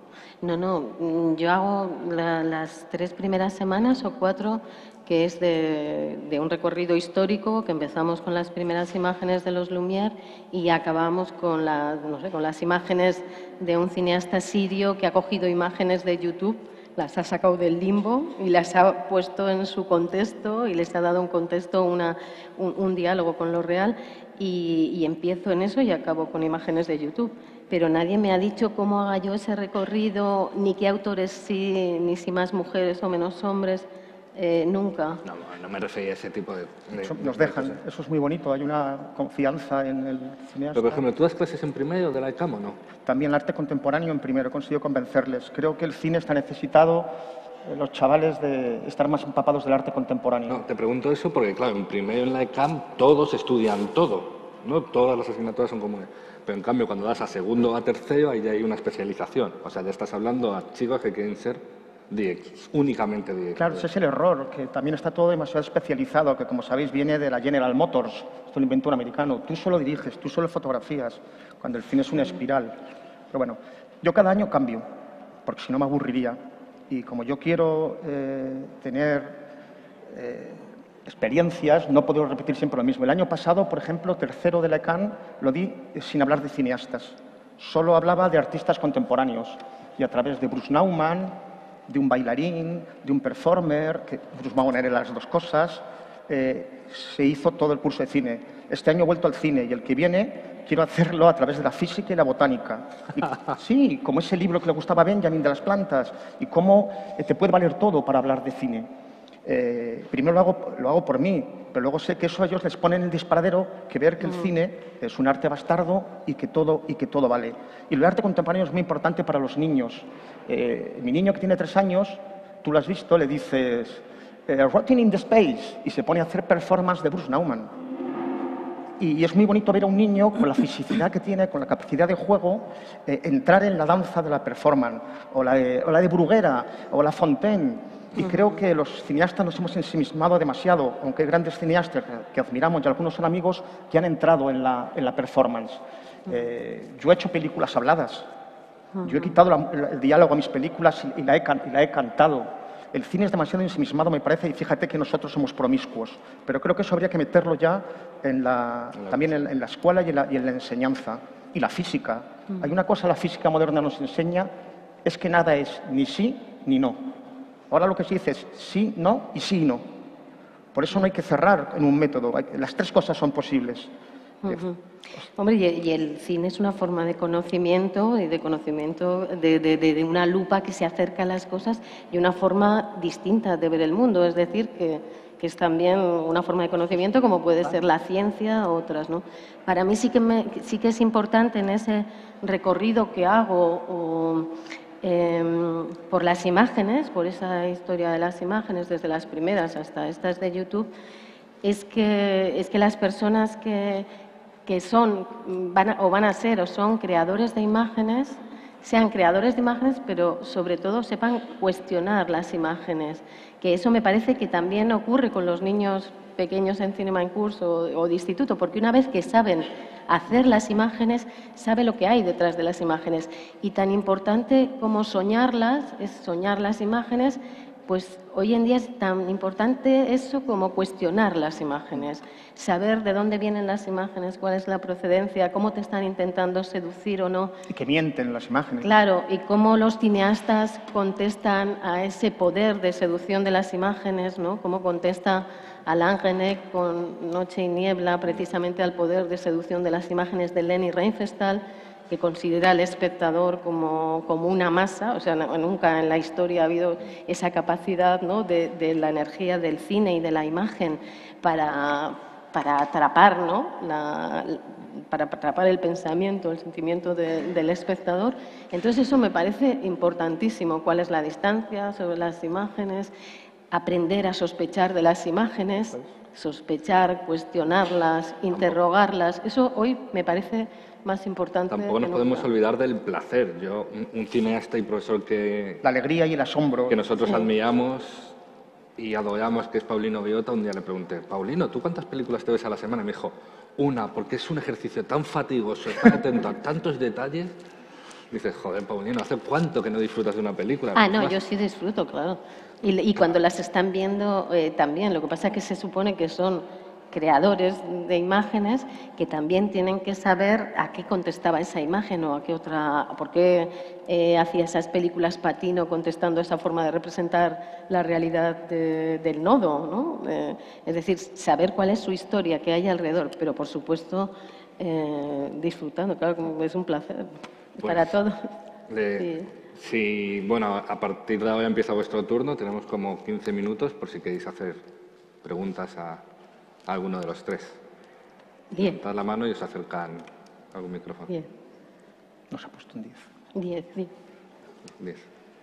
Yo hago las 3 primeras semanas o 4, que es de un recorrido histórico, que empezamos con las primeras imágenes de los Lumière y acabamos con las imágenes de un cineasta sirio que ha cogido imágenes de YouTube, las ha sacado del limbo y las ha puesto en su contexto y les ha dado un contexto, un diálogo con lo real. Y empiezo en eso y acabo con imágenes de YouTube. Pero nadie me ha dicho cómo haga yo ese recorrido, ni qué autores sí, ni si más mujeres o menos hombres, nunca. No me refería a ese tipo de Nos dejan, eso es muy bonito, hay una confianza en el cineasta. Pero, por ejemplo, ¿tú das clases en primero de la ECAM o no? También el arte contemporáneo en primero, he conseguido convencerles. Creo que el cine está necesitado, los chavales, de estar más empapados del arte contemporáneo. No, te pregunto eso porque, claro, en primero en la ECAM todos estudian todo, ¿no? Todas las asignaturas son comunes. Pero, en cambio, cuando das a segundo o a tercero, ahí ya hay una especialización. O sea, ya estás hablando a chicos que quieren ser únicamente DX. Claro, ese es el error, que también está todo demasiado especializado, que como sabéis viene de la General Motors, esto lo inventó un americano. Tú solo diriges, tú solo fotografías, cuando el cine es una espiral. Pero bueno, yo cada año cambio, porque si no me aburriría. Y como yo quiero tener experiencias, no puedo repetir siempre lo mismo. El año pasado, por ejemplo, tercero de la ECAN, lo di sin hablar de cineastas. Solo hablaba de artistas contemporáneos. Y a través de Bruce Nauman, de un bailarín, de un performer, que Bruce Nauman era las dos cosas, se hizo todo el curso de cine. Este año he vuelto al cine y el que viene quiero hacerlo a través de la física y la botánica. Y, sí, como ese libro que le gustaba a Benjamin de las plantas y cómo te puede valer todo para hablar de cine. Primero lo hago por mí, pero luego sé que eso a ellos les pone en el disparadero que ver que el cine es un arte bastardo y que todo vale. Y el arte contemporáneo es muy importante para los niños. Mi niño que tiene 3 años, tú lo has visto, le dices Rotting in the Space y se pone a hacer performance de Bruce Nauman. Y es muy bonito ver a un niño con la fisicidad que tiene, con la capacidad de juego, entrar en la danza de la performance, o la de Bruguera, o la Fontaine. Y creo que los cineastas nos hemos ensimismado demasiado, aunque hay grandes cineastas que admiramos y algunos son amigos que han entrado en la performance. Yo he hecho películas habladas. Yo he quitado el diálogo a mis películas y la he cantado. El cine es demasiado ensimismado, me parece, y fíjate que nosotros somos promiscuos. Pero creo que eso habría que meterlo ya también en la escuela y en la enseñanza. Y la física. Hay una cosa la física moderna nos enseña, es que nada es ni sí ni no. Ahora lo que se dice es sí, no y sí y no. Por eso no hay que cerrar en un método. Las 3 cosas son posibles. Hombre, y el cine es una forma de conocimiento y de conocimiento de una lupa que se acerca a las cosas y una forma distinta de ver el mundo. Es decir, que es también una forma de conocimiento como puede ser la ciencia o otras, ¿no? Para mí sí que es importante en ese recorrido que hago por las imágenes, por esa historia de las imágenes, desde las primeras hasta estas de YouTube, es que las personas que van a ser o son creadores de imágenes, sean creadores de imágenes, pero sobre todo sepan cuestionar las imágenes, que eso me parece que también ocurre con los niños pequeños en Cinema en Curso o de instituto, porque una vez que saben hacer las imágenes, sabe lo que hay detrás de las imágenes. Y tan importante como soñarlas, es soñar las imágenes, pues hoy en día es tan importante eso como cuestionar las imágenes, saber de dónde vienen las imágenes, cuál es la procedencia, cómo te están intentando seducir o no. Y que mienten las imágenes. Claro, y cómo los cineastas contestan a ese poder de seducción de las imágenes, ¿no? Cómo contesta Alain Resnais con Noche y Niebla precisamente al poder de seducción de las imágenes de Leni Riefenstahl, que considera al espectador como una masa, o sea, nunca en la historia ha habido esa capacidad, ¿no?, de la energía del cine y de la imagen para atrapar, ¿no?, para atrapar el pensamiento, el sentimiento del espectador. Entonces eso me parece importantísimo, cuál es la distancia sobre las imágenes, aprender a sospechar de las imágenes, sospechar, cuestionarlas, interrogarlas. Eso hoy me parece más importante. Tampoco nos podemos olvidar del placer. Yo, un cineasta y profesor la alegría y el asombro que nosotros admiramos y adoramos, que es Paulino Biota, un día le pregunté, Paulino, ¿tú cuántas películas te ves a la semana? Y me dijo, una, porque es un ejercicio tan fatigoso, estar atento a tantos detalles. Dices, joder, Paulino, ¿hace cuánto que no disfrutas de una película? No, yo sí disfruto, claro. Y cuando las están viendo también. Lo que pasa es que se supone que son creadores de imágenes que también tienen que saber a qué contestaba esa imagen o a qué otra, por qué hacía esas películas Patino contestando esa forma de representar la realidad del nodo, ¿no? Es decir, saber cuál es su historia, qué hay alrededor, pero por supuesto disfrutando, claro, es un placer para todos. Sí, bueno, a partir de ahora empieza vuestro turno, tenemos como 15 minutos por si queréis hacer preguntas a alguno de los 3. Bien. Levantad la mano y os acercan algún micrófono. Bien. Nos ha puesto un 10. 10, sí. 10.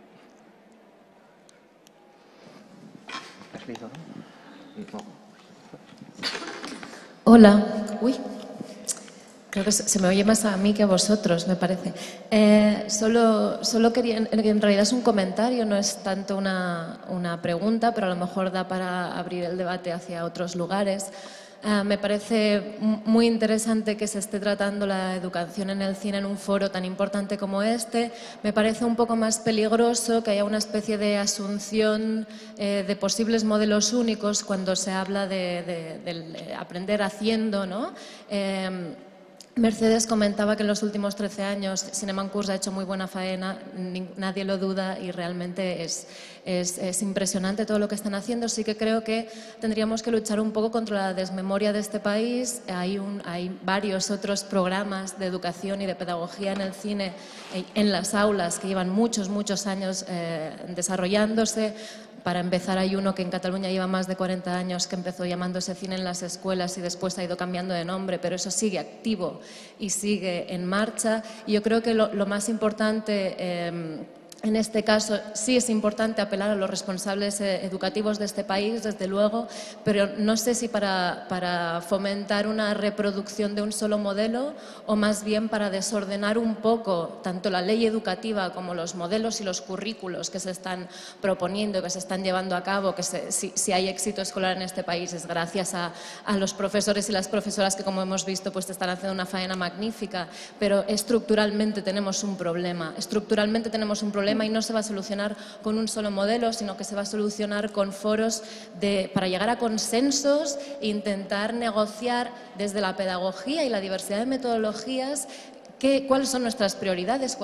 ¿Has leído, no? No. Hola. Uy. Creo que se me oye más a mí que a vosotros, me parece. Solo quería, en realidad es un comentario, no es tanto una pregunta, pero a lo mejor da para abrir el debate hacia otros lugares. Me parece muy interesante que se esté tratando la educación en el cine en un foro tan importante como este. Me parece un poco más peligroso que haya una especie de asunción de posibles modelos únicos cuando se habla de aprender haciendo, ¿no? Mercedes comentaba que en los últimos 13 años Cinema en Curs ha hecho muy buena faena, nadie lo duda y realmente es impresionante todo lo que están haciendo. Sí que creo que tendríamos que luchar un poco contra la desmemoria de este país. Hay varios otros programas de educación y de pedagogía en el cine, en las aulas, que llevan muchos años desarrollándose. Para empezar, hay uno que en Cataluña lleva más de 40 años, que empezó llamándose Cine en las Escuelas y después ha ido cambiando de nombre, pero eso sigue activo y sigue en marcha. Y yo creo que lo más importante en este caso sí es importante apelar a los responsables educativos de este país, desde luego, pero no sé si para fomentar una reproducción de un solo modelo o más bien para desordenar un poco tanto la ley educativa como los modelos y los currículos que se están proponiendo, que se están llevando a cabo, que si hay éxito escolar en este país es gracias a los profesores y las profesoras que, como hemos visto, pues están haciendo una faena magnífica, pero estructuralmente tenemos un problema. Y no se va a solucionar con un solo modelo, sino que se va a solucionar con foros para llegar a consensos e intentar negociar desde la pedagogía y la diversidad de metodologías cuáles son nuestras prioridades,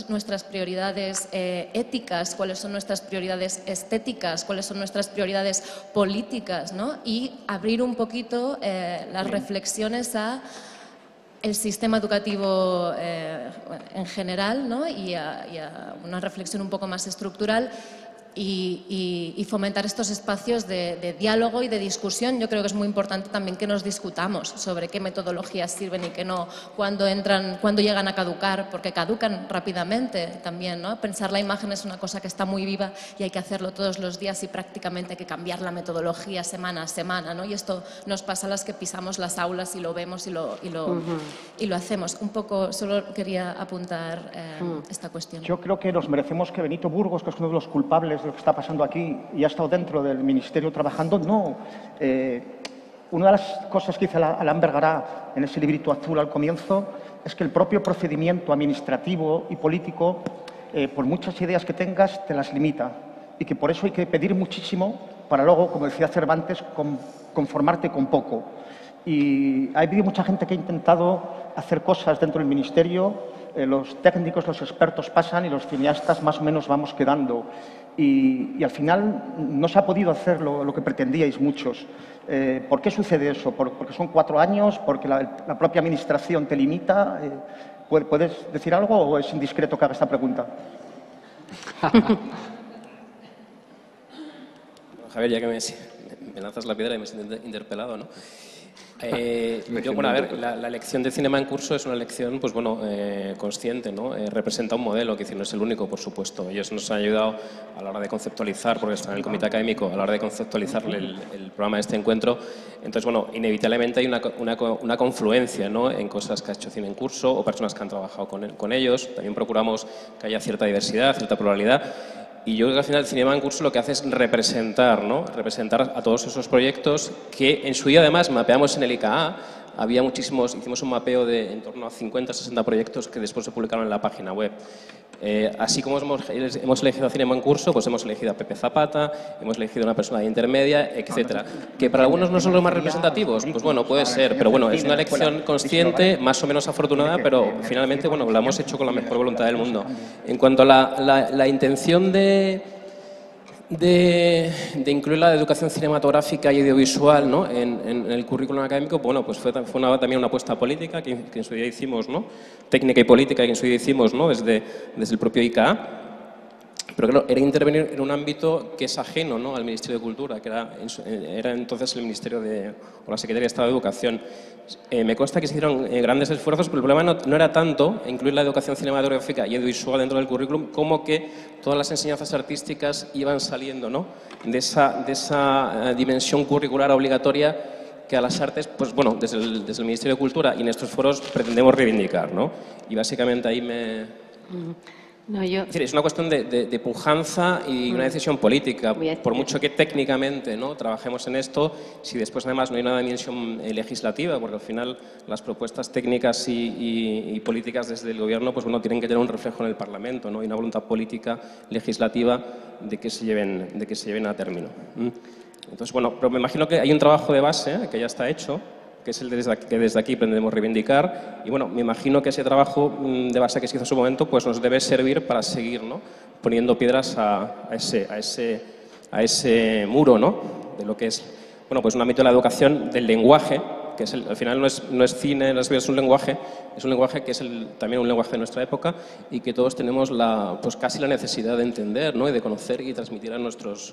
éticas, cuáles son nuestras prioridades estéticas, cuáles son nuestras prioridades políticas, ¿no? Y abrir un poquito las reflexiones a el sistema educativo en general, ¿no? y a una reflexión un poco más estructural y fomentar estos espacios de diálogo y de discusión. Yo creo que es muy importante también que nos discutamos sobre qué metodologías sirven y qué no, cuando llegan a caducar, porque caducan rápidamente también, ¿no? Pensar la imagen es una cosa que está muy viva y hay que hacerlo todos los días y prácticamente hay que cambiar la metodología semana a semana, ¿no? Y esto nos pasa a las que pisamos las aulas y lo vemos y lo hacemos. Un poco, solo quería apuntar esta cuestión. Yo creo que nos merecemos que Benito Burgos, que es uno de los culpables de lo que está pasando aquí y ha estado dentro del Ministerio trabajando, no. Una de las cosas que dice Alain Bergara en ese librito azul al comienzo es que el propio procedimiento administrativo y político, por muchas ideas que tengas, te las limita y que por eso hay que pedir muchísimo para luego, como decía Cervantes, conformarte con poco. Y ha habido mucha gente que ha intentado hacer cosas dentro del Ministerio. Los técnicos, los expertos pasan y los cineastas más o menos vamos quedando. Y al final no se ha podido hacer lo que pretendíais muchos. ¿Por qué sucede eso? ¿Porque son 4 años? ¿Porque la propia administración te limita? ¿Puedes decir algo o es indiscreto que haga esta pregunta? Javier, ya que me lanzas la piedra y me siento interpelado, ¿no? Bueno, a ver, la elección de Cinema en Curso es una elección, pues bueno, consciente, ¿no? Representa un modelo, que no es el único, por supuesto. Ellos nos han ayudado a la hora de conceptualizar, porque están en el comité académico, a la hora de conceptualizar el programa de este encuentro. Entonces, bueno, inevitablemente hay una confluencia, ¿no? En cosas que ha hecho Cine en Curso o personas que han trabajado con ellos. También procuramos que haya cierta diversidad, cierta pluralidad. Y yo creo que al final el Cinema en Curso lo que hace es representar, ¿no? Representar a todos esos proyectos que en su día además mapeamos en el ICA. Había muchísimos, hicimos un mapeo de en torno a 50, 60 proyectos que después se publicaron en la página web. Así como hemos elegido a Cinema en Curso, pues hemos elegido a Pepe Zapata, hemos elegido a una persona de intermedia, etcétera. Que para algunos no son los más representativos, pues bueno, puede ser, pero bueno, es una elección consciente, más o menos afortunada, pero finalmente, bueno, la hemos hecho con la mejor voluntad del mundo. En cuanto a la intención de incluir la educación cinematográfica y audiovisual, ¿no? en el currículum académico, bueno, pues fue también una apuesta política que en su día hicimos, ¿no? Técnica y política que en su día hicimos, ¿no? desde el propio ICA. Pero claro, era intervenir en un ámbito que es ajeno, ¿no? al Ministerio de Cultura, que era entonces el Ministerio o la Secretaría de Estado de Educación. Me consta que se hicieron grandes esfuerzos, pero el problema no era tanto incluir la educación cinematográfica y audiovisual dentro del currículum, como que todas las enseñanzas artísticas iban saliendo, ¿no? de esa dimensión curricular obligatoria que a las artes, pues bueno, desde el Ministerio de Cultura y en estos foros pretendemos reivindicar, ¿no? Y básicamente ahí me... No, yo... Es decir, es una cuestión de pujanza y una decisión política. Por mucho que técnicamente, ¿no?, trabajemos en esto, si después además no hay una dimensión legislativa, porque al final las propuestas técnicas y políticas desde el Gobierno, pues bueno, tienen que tener un reflejo en el Parlamento, ¿no? Y una voluntad política legislativa de que se lleven a término. Entonces, bueno, pero me imagino que hay un trabajo de base que ya está hecho, que es el que desde aquí pretendemos reivindicar. Y bueno, me imagino que ese trabajo de base que se hizo en su momento pues nos debe servir para seguir, ¿no?, poniendo piedras a ese muro, ¿no?, de lo que es, bueno, pues un ámbito de la educación del lenguaje, que es al final no es cine, es un lenguaje que es también un lenguaje de nuestra época y que todos tenemos pues casi la necesidad de entender, ¿no?, y de conocer y transmitir a nuestros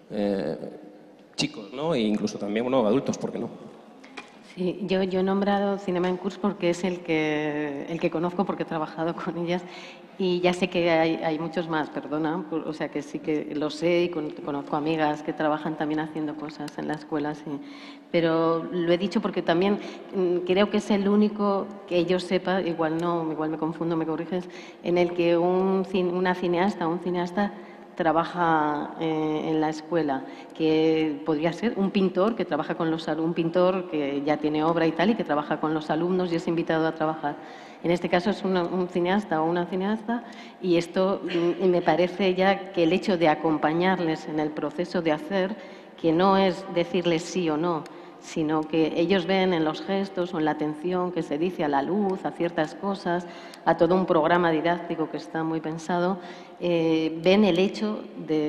chicos, ¿no?, e incluso también, bueno, adultos, ¿por qué no? Sí, yo he nombrado Cinema en Curs porque es el que conozco, porque he trabajado con ellas y ya sé que hay muchos más, perdona, o sea que sí que lo sé y conozco amigas que trabajan también haciendo cosas en la escuela, sí. Pero lo he dicho porque también creo que es el único que yo sepa, igual no, igual me confundo, me corriges, en el que una cineasta o un cineasta trabaja en la escuela, que podría ser un pintor que trabaja con los alumnos, un pintor que ya tiene obra y tal y que trabaja con los alumnos y es invitado a trabajar. En este caso es un cineasta o una cineasta y esto me parece ya que el hecho de acompañarles en el proceso de hacer, que no es decirles sí o no, sino que ellos ven en los gestos o en la atención que se dice a la luz, a ciertas cosas, a todo un programa didáctico que está muy pensado, ven el hecho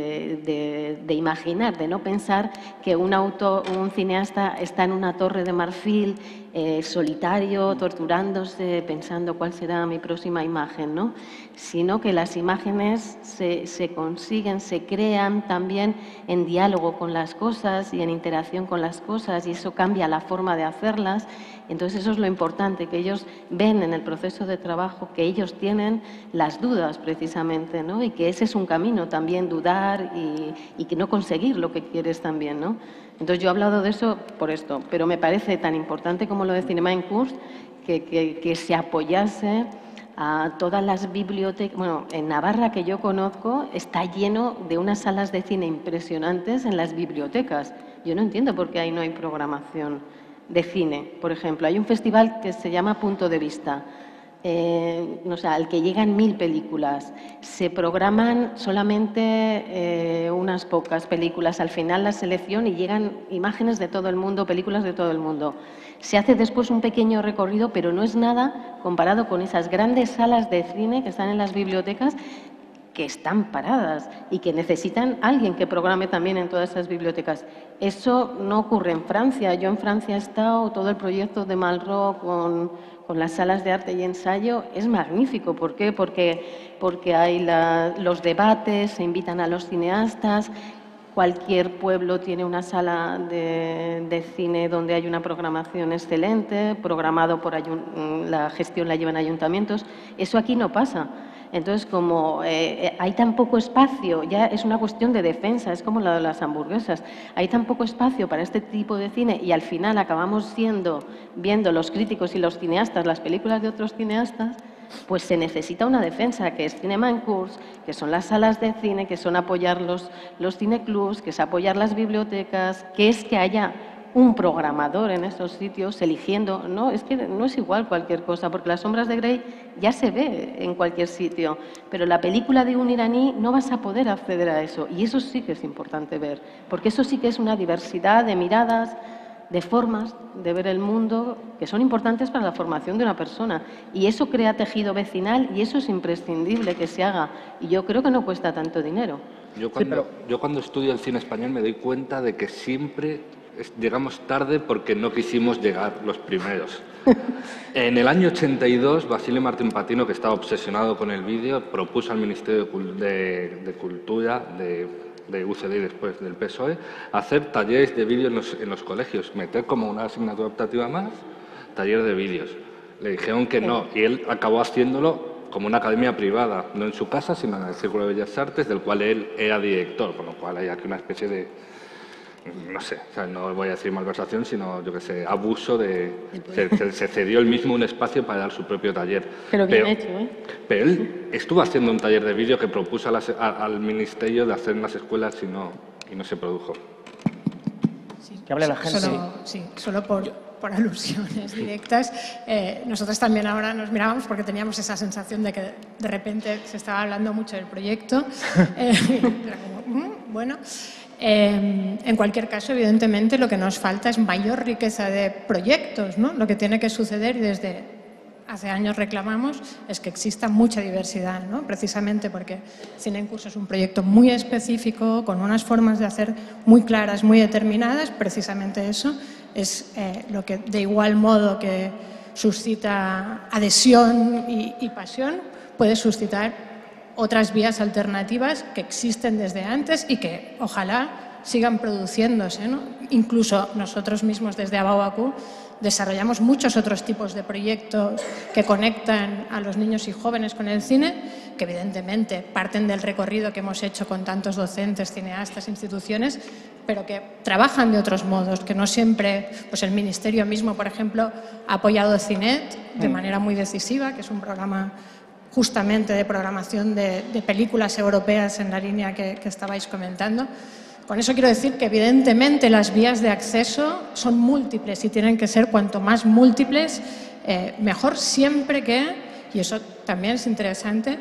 de imaginar, de no pensar que un cineasta está en una torre de marfil, solitario, torturándose, pensando cuál será mi próxima imagen, ¿no? Sino que las imágenes se consiguen, se crean también en diálogo con las cosas y en interacción con las cosas y eso cambia la forma de hacerlas. Entonces eso es lo importante, que ellos ven en el proceso de trabajo que ellos tienen las dudas precisamente, ¿no? Y que ese es un camino también, dudar y que no conseguir lo que quieres también, ¿no? Entonces yo he hablado de eso por esto, pero me parece tan importante como lo de Cinema en Curs que se apoyase a todas las bibliotecas. Bueno, en Navarra, que yo conozco, está lleno de unas salas de cine impresionantes en las bibliotecas. Yo no entiendo por qué ahí no hay programación de cine. Por ejemplo, hay un festival que se llama Punto de Vista, al que llegan 1000 películas. Se programan solamente unas pocas películas al final la selección y llegan imágenes de todo el mundo, películas de todo el mundo. Se hace después un pequeño recorrido, pero no es nada comparado con esas grandes salas de cine que están en las bibliotecas, que están paradas y que necesitan alguien que programe también en todas esas bibliotecas. Eso no ocurre en Francia. Yo en Francia he estado, todo el proyecto de Malraux con las salas de arte y ensayo es magnífico. ¿Por qué? Porque hay los debates, se invitan a los cineastas. Cualquier pueblo tiene una sala de cine donde hay una programación excelente, programado por la gestión la llevan ayuntamientos. Eso aquí no pasa. Entonces, como hay tan poco espacio, ya es una cuestión de defensa, es como la de las hamburguesas, hay tan poco espacio para este tipo de cine y al final acabamos viendo los críticos y los cineastas las películas de otros cineastas, pues se necesita una defensa, que es Cinema en Curs, que son las salas de cine, que son apoyar los cineclubs, que es apoyar las bibliotecas, que es que haya un programador en esos sitios eligiendo, no, es que no es igual cualquier cosa, porque Las sombras de Grey ya se ve en cualquier sitio, pero la película de un iraní no vas a poder acceder a eso, y eso sí que es importante ver, porque eso sí que es una diversidad de miradas, de formas de ver el mundo que son importantes para la formación de una persona, y eso crea tejido vecinal y eso es imprescindible que se haga, y yo creo que no cuesta tanto dinero. Yo cuando estudio el cine español me doy cuenta de que siempre llegamos tarde porque no quisimos llegar los primeros. En el año 82, Basilio Martín Patino, que estaba obsesionado con el vídeo, propuso al Ministerio de Cultura de UCD y después del PSOE hacer talleres de vídeo en los colegios, meter como una asignatura optativa más, taller de vídeos. Le dijeron que no y él acabó haciéndolo como una academia privada, no en su casa, sino en el Círculo de Bellas Artes, del cual él era director, con lo cual hay aquí una especie no sé, o sea, no voy a decir malversación, sino, yo qué sé, abuso de... Se cedió él mismo un espacio para dar su propio taller. Pero bien hecho, ¿eh? Pero él estuvo haciendo un taller de vídeo que propuso al Ministerio de hacer en las escuelas y no se produjo. Que hable la gente. Solo por alusiones directas. Nosotros también ahora nos mirábamos porque teníamos esa sensación de que de repente se estaba hablando mucho del proyecto. Era como, bueno. En cualquier caso, evidentemente, lo que nos falta es mayor riqueza de proyectos, ¿no? Lo que tiene que suceder, y desde hace años reclamamos, es que exista mucha diversidad, ¿no? Precisamente porque Cine en Curso es un proyecto muy específico, con unas formas de hacer muy claras, muy determinadas. Precisamente eso es lo que, de igual modo que suscita adhesión y pasión, puede suscitar otras vías alternativas que existen desde antes y que ojalá sigan produciéndose, ¿no? Incluso nosotros mismos desde Ababaku desarrollamos muchos otros tipos de proyectos que conectan a los niños y jóvenes con el cine, que evidentemente parten del recorrido que hemos hecho con tantos docentes, cineastas, instituciones, pero que trabajan de otros modos, que no siempre, pues el Ministerio mismo, por ejemplo, ha apoyado Cinet de manera muy decisiva, que es un programa justamente de programación de películas europeas en la línea que estabais comentando. Con eso quiero decir que evidentemente las vías de acceso son múltiples y tienen que ser cuanto más múltiples, mejor, siempre que, y eso también es interesante,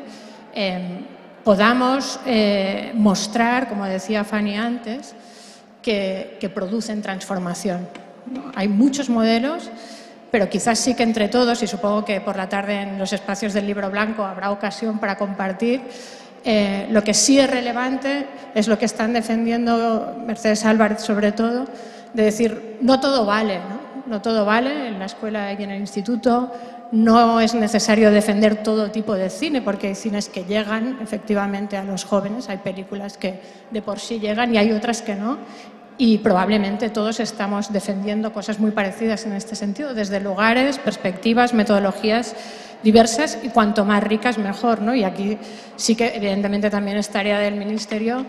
podamos mostrar, como decía Fanny antes, que producen transformación, ¿no? Hay muchos modelos, pero quizás sí que entre todos, y supongo que por la tarde en los espacios del Libro Blanco habrá ocasión para compartir, lo que sí es relevante es lo que están defendiendo Mercedes Álvarez, sobre todo, de decir, no todo vale, ¿no? No todo vale en la escuela y en el instituto, no es necesario defender todo tipo de cine, porque hay cines que llegan efectivamente a los jóvenes, hay películas que de por sí llegan y hay otras que no. Y probablemente todos estamos defendiendo cosas muy parecidas en este sentido, desde lugares, perspectivas, metodologías diversas, y cuanto más ricas mejor, ¿no? Y aquí sí que evidentemente también es tarea del Ministerio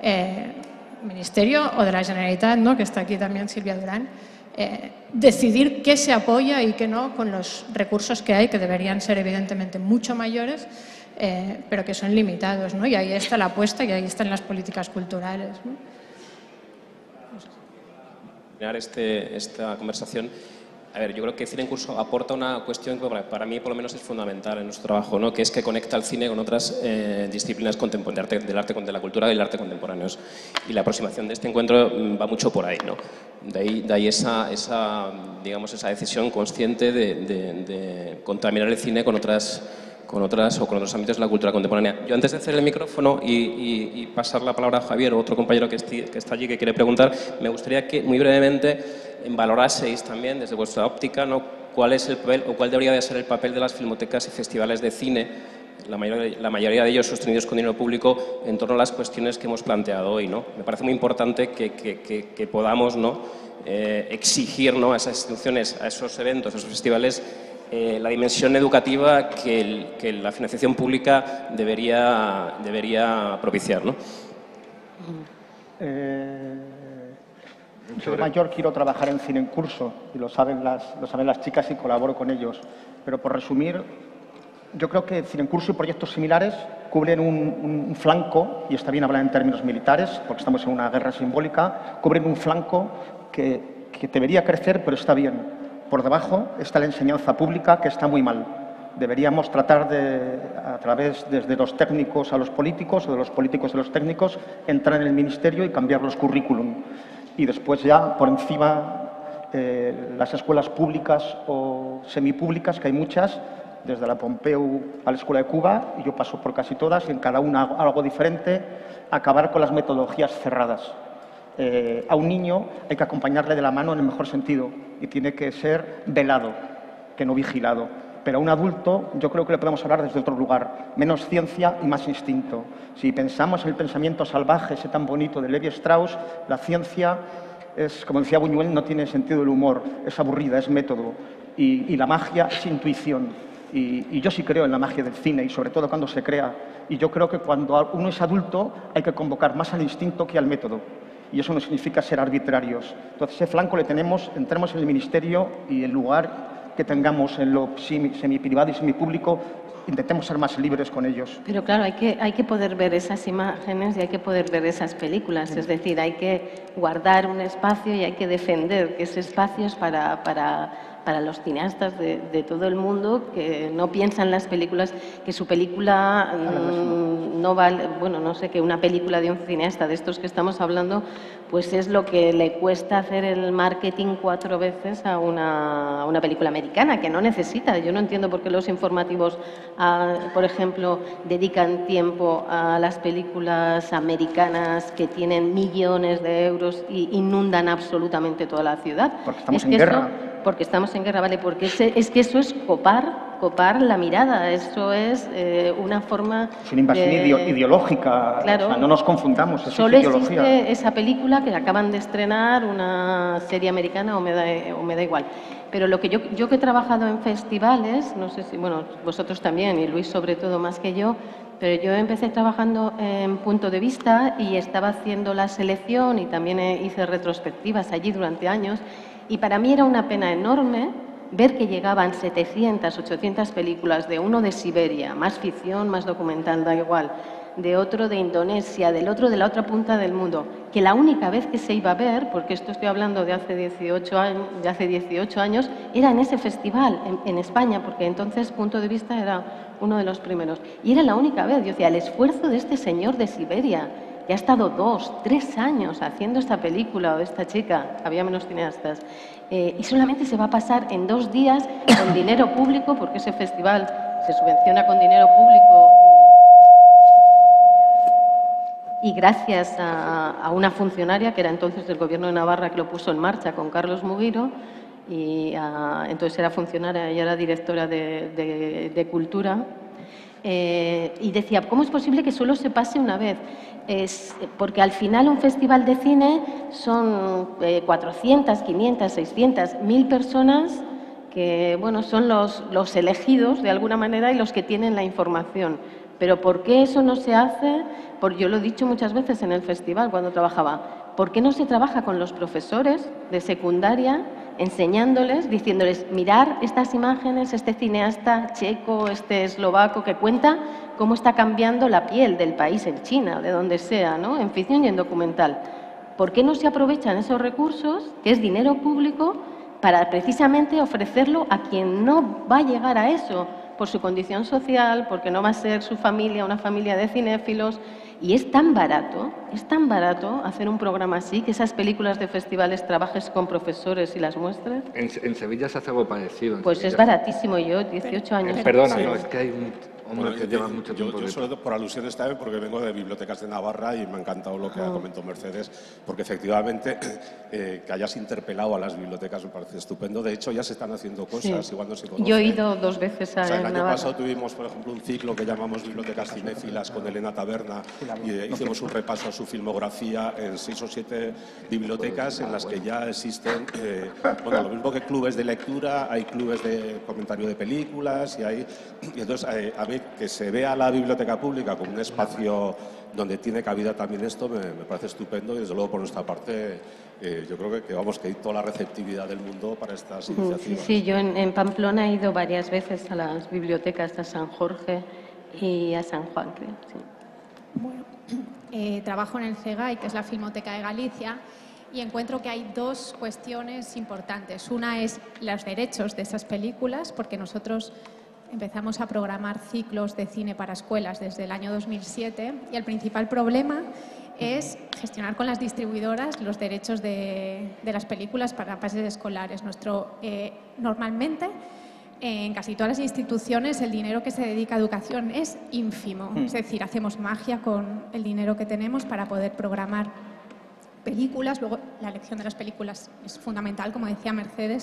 o de la Generalitat, ¿no? Que está aquí también Silvia Durán, decidir qué se apoya y qué no con los recursos que hay, que deberían ser evidentemente mucho mayores, pero que son limitados, ¿no? Y ahí está la apuesta y ahí están las políticas culturales, ¿no? Esta conversación, a ver, yo creo que Cine en Curso aporta una cuestión que para mí por lo menos es fundamental en nuestro trabajo, ¿no? Que es que conecta el cine con otras disciplinas de la cultura y del arte contemporáneos. Y la aproximación de este encuentro va mucho por ahí, ¿no? De ahí esa decisión consciente de contaminar el cine con otros ámbitos de la cultura contemporánea. Yo, antes de hacer el micrófono y pasar la palabra a Javier o otro compañero que está allí que quiere preguntar, me gustaría que muy brevemente valoraseis también desde vuestra óptica, ¿no? cuál es el papel o cuál debería de ser el papel de las filmotecas y festivales de cine, la mayoría de ellos sostenidos con dinero público, en torno a las cuestiones que hemos planteado hoy, ¿no? Me parece muy importante que podamos, ¿no? Exigir, ¿no? a esas instituciones, a esos eventos, a esos festivales, la dimensión educativa que la financiación pública debería propiciar, ¿no? Yo de mayor quiero trabajar en Cine en Curso, y lo saben las chicas y colaboro con ellos. Pero por resumir, yo creo que Cine en Curso y proyectos similares cubren un flanco, y está bien hablar en términos militares, porque estamos en una guerra simbólica, cubren un flanco que debería crecer, pero está bien. Por debajo está la enseñanza pública, que está muy mal. Deberíamos tratar desde los técnicos a los políticos, o de los políticos a los técnicos, entrar en el ministerio y cambiar los currículum. Y después ya, por encima, las escuelas públicas o semipúblicas, que hay muchas, desde la Pompeu a la Escuela de Cuba, y yo paso por casi todas, y en cada una algo diferente, acabar con las metodologías cerradas. A un niño hay que acompañarle de la mano en el mejor sentido, y tiene que ser velado, que no vigilado. Pero a un adulto yo creo que le podemos hablar desde otro lugar, menos ciencia y más instinto. Si pensamos en el pensamiento salvaje, ese tan bonito de Levi Strauss, la ciencia es, como decía Buñuel, no tiene sentido del humor, es aburrida, es método. Y la magia es intuición. Y yo sí creo en la magia del cine, y sobre todo cuando se crea. Y yo creo que cuando uno es adulto hay que convocar más al instinto que al método. y eso no significa ser arbitrarios. Entonces, ese flanco le tenemos, entremos en el ministerio y el lugar que tengamos en lo semiprivado y semipúblico, intentemos ser más libres con ellos. Pero claro, hay que poder ver esas imágenes y hay que poder ver esas películas. Es decir, hay que guardar un espacio y hay que defender que ese espacio es para los cineastas de todo el mundo que no piensan las películas, que su película no vale, bueno, no sé, que una película de un cineasta de estos que estamos hablando, pues es lo que le cuesta hacer el marketing 4 veces a una película americana, que no necesita. Yo no entiendo por qué los informativos, por ejemplo, dedican tiempo a las películas americanas que tienen millones de euros y inundan absolutamente toda la ciudad. Porque estamos en guerra. Porque estamos en guerra, vale, porque es que eso es copar la mirada, eso es una forma... Es una invasión ideológica, claro, o sea, no nos confundamos, eso solo es ideología. Existe esa película que acaban de estrenar, una serie americana, o me da igual. Pero lo que yo que he trabajado en festivales, no sé si, bueno, vosotros también, y Luis sobre todo más que yo, pero yo empecé trabajando en Punto de Vista y estaba haciendo la selección y también hice retrospectivas allí durante años. Y para mí era una pena enorme ver que llegaban 700, 800 películas, de uno de Siberia, más ficción, más documental, da igual, de otro de Indonesia, del otro de la otra punta del mundo, que la única vez que se iba a ver, porque esto estoy hablando de hace 18 años, era en ese festival, en España, porque entonces Punto de Vista era uno de los primeros. Y era la única vez, yo decía, el esfuerzo de este señor de Siberia, que ha estado 2, 3 años haciendo esta película, o de esta chica, había menos cineastas, y solamente se va a pasar en 2 días con dinero público, porque ese festival se subvenciona con dinero público, y gracias a una funcionaria que era entonces del Gobierno de Navarra que lo puso en marcha con Carlos Muguiro, y entonces era funcionaria y era directora de Cultura, y decía, ¿cómo es posible que solo se pase una vez? Porque al final un festival de cine son 400, 500, 600, 1000 personas que, bueno, son los elegidos de alguna manera y los que tienen la información. Pero ¿por qué eso no se hace? Yo lo he dicho muchas veces en el festival cuando trabajaba. ¿Por qué no se trabaja con los profesores de secundaria enseñándoles, diciéndoles, mirar estas imágenes, este cineasta checo, este eslovaco que cuenta cómo está cambiando la piel del país en China, de donde sea, ¿no? En ficción y en documental? ¿Por qué no se aprovechan esos recursos, que es dinero público, para precisamente ofrecerlo a quien no va a llegar a eso por su condición social, porque no va a ser su familia una familia de cinéfilos? Y es tan barato hacer un programa así, que esas películas de festivales trabajes con profesores y las muestres. En Sevilla se hace algo parecido. Pues es baratísimo, yo 18 años. Perdona, Sí. no, es que hay un hombre que lleva mucho tiempo. Yo solo por alusiones también, porque vengo de Bibliotecas de Navarra y me ha encantado lo que ha comentado Mercedes, porque efectivamente que hayas interpelado a las bibliotecas me parece estupendo. De hecho, ya se están haciendo cosas, Sí. igual no se conoce. Yo he ido 2 veces a O sea, el año Navarra. pasado tuvimos, por ejemplo, un ciclo que llamamos Bibliotecas Cinéfilas con Elena Taberna y hicimos un repaso a su filmografía en 6 o 7 bibliotecas en las que ya existen, bueno, lo mismo que clubes de lectura, hay clubes de comentario de películas y entonces a mí que se vea la biblioteca pública como un espacio donde tiene cabida también esto me parece estupendo y desde luego por nuestra parte yo creo que vamos, que hay toda la receptividad del mundo para estas iniciativas. Sí, yo en Pamplona he ido varias veces a las bibliotecas, a San Jorge y a San Juan, creo. Sí. Bueno, trabajo en el CEGAI, que es la Filmoteca de Galicia, y encuentro que hay 2 cuestiones importantes. Una es los derechos de esas películas, porque nosotros empezamos a programar ciclos de cine para escuelas desde el año 2007 y el principal problema es gestionar con las distribuidoras los derechos de las películas para pases escolares. Normalmente, en casi todas las instituciones, el dinero que se dedica a educación es ínfimo. Es decir, hacemos magia con el dinero que tenemos para poder programar películas. Luego, la elección de las películas es fundamental, como decía Mercedes,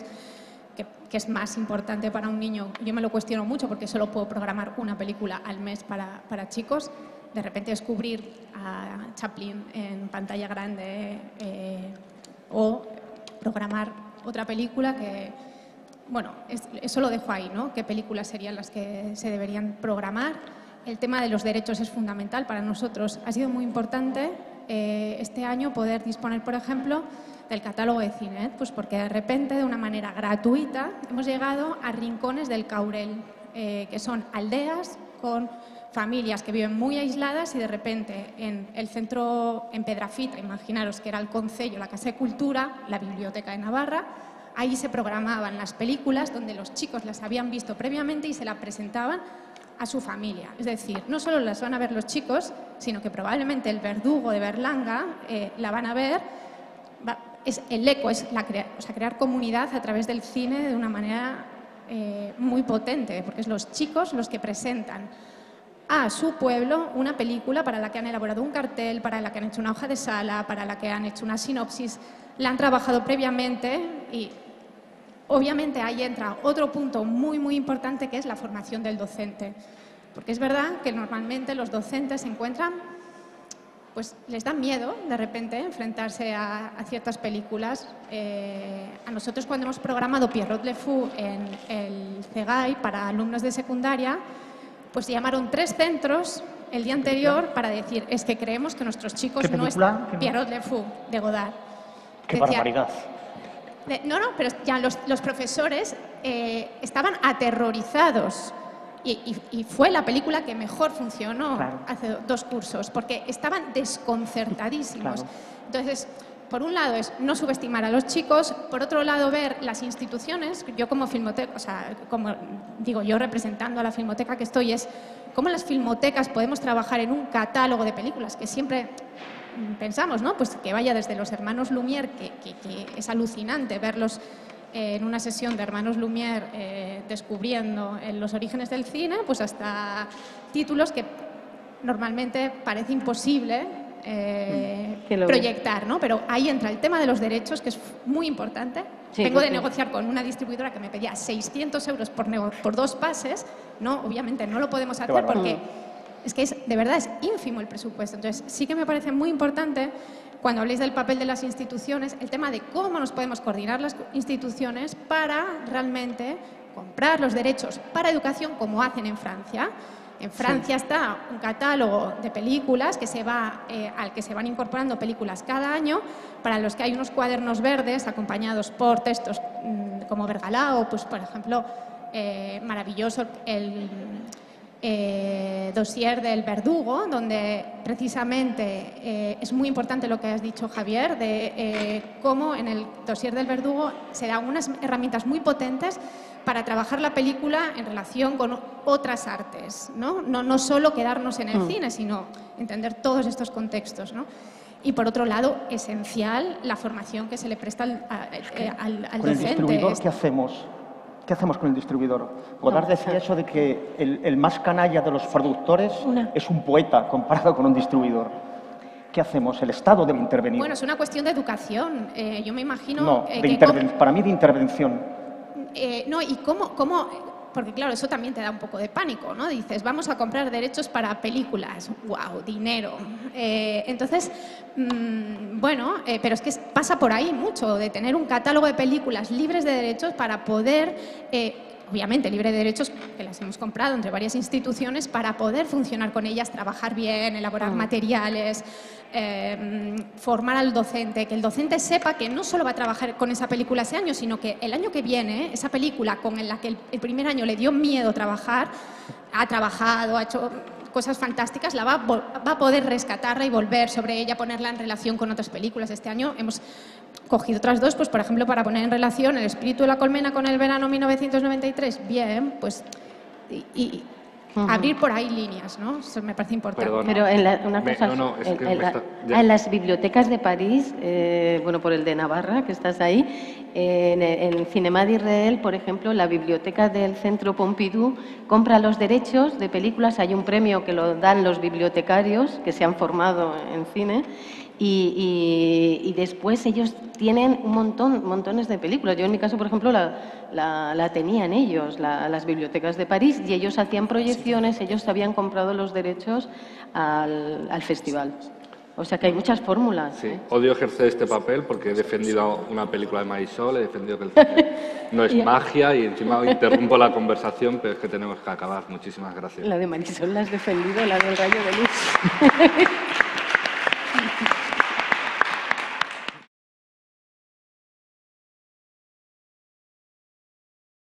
que es más importante para un niño. Yo me lo cuestiono mucho porque solo puedo programar una película al mes para chicos. De repente descubrir a Chaplin en pantalla grande o programar otra película que, bueno, eso lo dejo ahí, ¿no? ¿Qué películas serían las que se deberían programar? El tema de los derechos es fundamental para nosotros. Ha sido muy importante este año poder disponer, por ejemplo, del catálogo de Cinet, pues porque de repente, de una manera gratuita, hemos llegado a rincones del Caurel, que son aldeas con familias que viven muy aisladas y de repente en el centro, en Pedrafita, imaginaros que era el Concello, la Casa de Cultura, la Biblioteca de Navarra, ahí se programaban las películas donde los chicos las habían visto previamente y se las presentaban a su familia. Es decir, no solo las van a ver los chicos, sino que probablemente el Verdugo de Berlanga la van a ver. Es el eco, es crear comunidad a través del cine de una manera muy potente, porque es los chicos los que presentan a su pueblo una película para la que han elaborado un cartel, para la que han hecho una hoja de sala, para la que han hecho una sinopsis, la han trabajado previamente y obviamente ahí entra otro punto muy, muy importante que es la formación del docente. Porque es verdad que normalmente los docentes se encuentran, pues les da miedo de repente enfrentarse a ciertas películas. A nosotros cuando hemos programado Pierrot Le Fou en el CEGAI para alumnos de secundaria, pues se llamaron 3 centros el día anterior para decir, es que creemos que nuestros chicos no están... Pierrot Le Fou, de Godard. ¡Qué barbaridad! No, pero ya los profesores estaban aterrorizados y fue la película que mejor funcionó hace 2 cursos, porque estaban desconcertadísimos. Claro. Entonces, por un lado es no subestimar a los chicos, por otro lado ver las instituciones, yo como filmoteca, o sea, como digo yo representando a la filmoteca que estoy, es cómo las filmotecas podemos trabajar en un catálogo de películas que siempre pensamos, ¿no? Pues que vaya desde los hermanos Lumière, que es alucinante verlos en una sesión de hermanos Lumière descubriendo los orígenes del cine, pues hasta títulos que normalmente parece imposible proyectar, ¿no? Pero ahí entra el tema de los derechos, que es muy importante. Sí, vengo de negociar con una distribuidora que me pedía 600 euros por 2 pases, ¿no? Obviamente no lo podemos hacer porque es que de verdad es ínfimo el presupuesto. Entonces sí que me parece muy importante, cuando habléis del papel de las instituciones, el tema de cómo nos podemos coordinar las instituciones para realmente comprar los derechos para educación como hacen en Francia. En Francia está un catálogo de películas que al que se van incorporando películas cada año, para los que hay unos cuadernos verdes acompañados por textos como Bergalao, pues por ejemplo, maravilloso el dossier del Verdugo, donde precisamente es muy importante lo que has dicho, Javier, de cómo en el dossier del Verdugo se dan unas herramientas muy potentes para trabajar la película en relación con otras artes, ¿no? No solo quedarnos en el cine, sino entender todos estos contextos, ¿no? Y por otro lado, esencial la formación que se le presta al docente. ¿Con el distribuidor qué hacemos? ¿Qué hacemos con el distribuidor? Godard decía eso de que el más canalla de los productores es un poeta comparado con un distribuidor. ¿Qué hacemos? ¿El Estado debe intervenir? Bueno, es una cuestión de educación. Yo me imagino... No, para mí de intervención. No, y cómo... Porque claro, eso también te da un poco de pánico, ¿no? Dices, vamos a comprar derechos para películas. ¡Wow! Dinero. Entonces, bueno, pero es que pasa por ahí mucho, de tener un catálogo de películas libres de derechos para poder, obviamente libre de derechos, que las hemos comprado entre varias instituciones, para poder funcionar con ellas, trabajar bien, elaborar materiales, formar al docente, que el docente sepa que no solo va a trabajar con esa película ese año, sino que el año que viene, esa película con la que el primer año le dio miedo trabajar, ha trabajado, ha hecho cosas fantásticas, va a poder rescatarla y volver sobre ella, ponerla en relación con otras películas. Este año hemos cogido otras 2, pues por ejemplo, para poner en relación El espíritu de la colmena con El verano 1993. Bien, pues... abrir por ahí líneas, ¿no? Eso me parece importante. Perdona. Pero en las bibliotecas de París, bueno, por el de Navarra, que estás ahí, en el Cinema d'Israël, por ejemplo, la biblioteca del Centro Pompidou compra los derechos de películas. Hay un premio que lo dan los bibliotecarios que se han formado en cine. Y después ellos tienen montones de películas. Yo en mi caso, por ejemplo, la tenían ellos, las bibliotecas de París, y ellos hacían proyecciones, ellos habían comprado los derechos al festival. O sea que hay muchas fórmulas. Sí, odio ejercer este papel porque he defendido una película de Marisol, he defendido que el cine no es magia y encima interrumpo la conversación, pero es que tenemos que acabar. Muchísimas gracias. La de Marisol la has defendido, la del rayo de luz.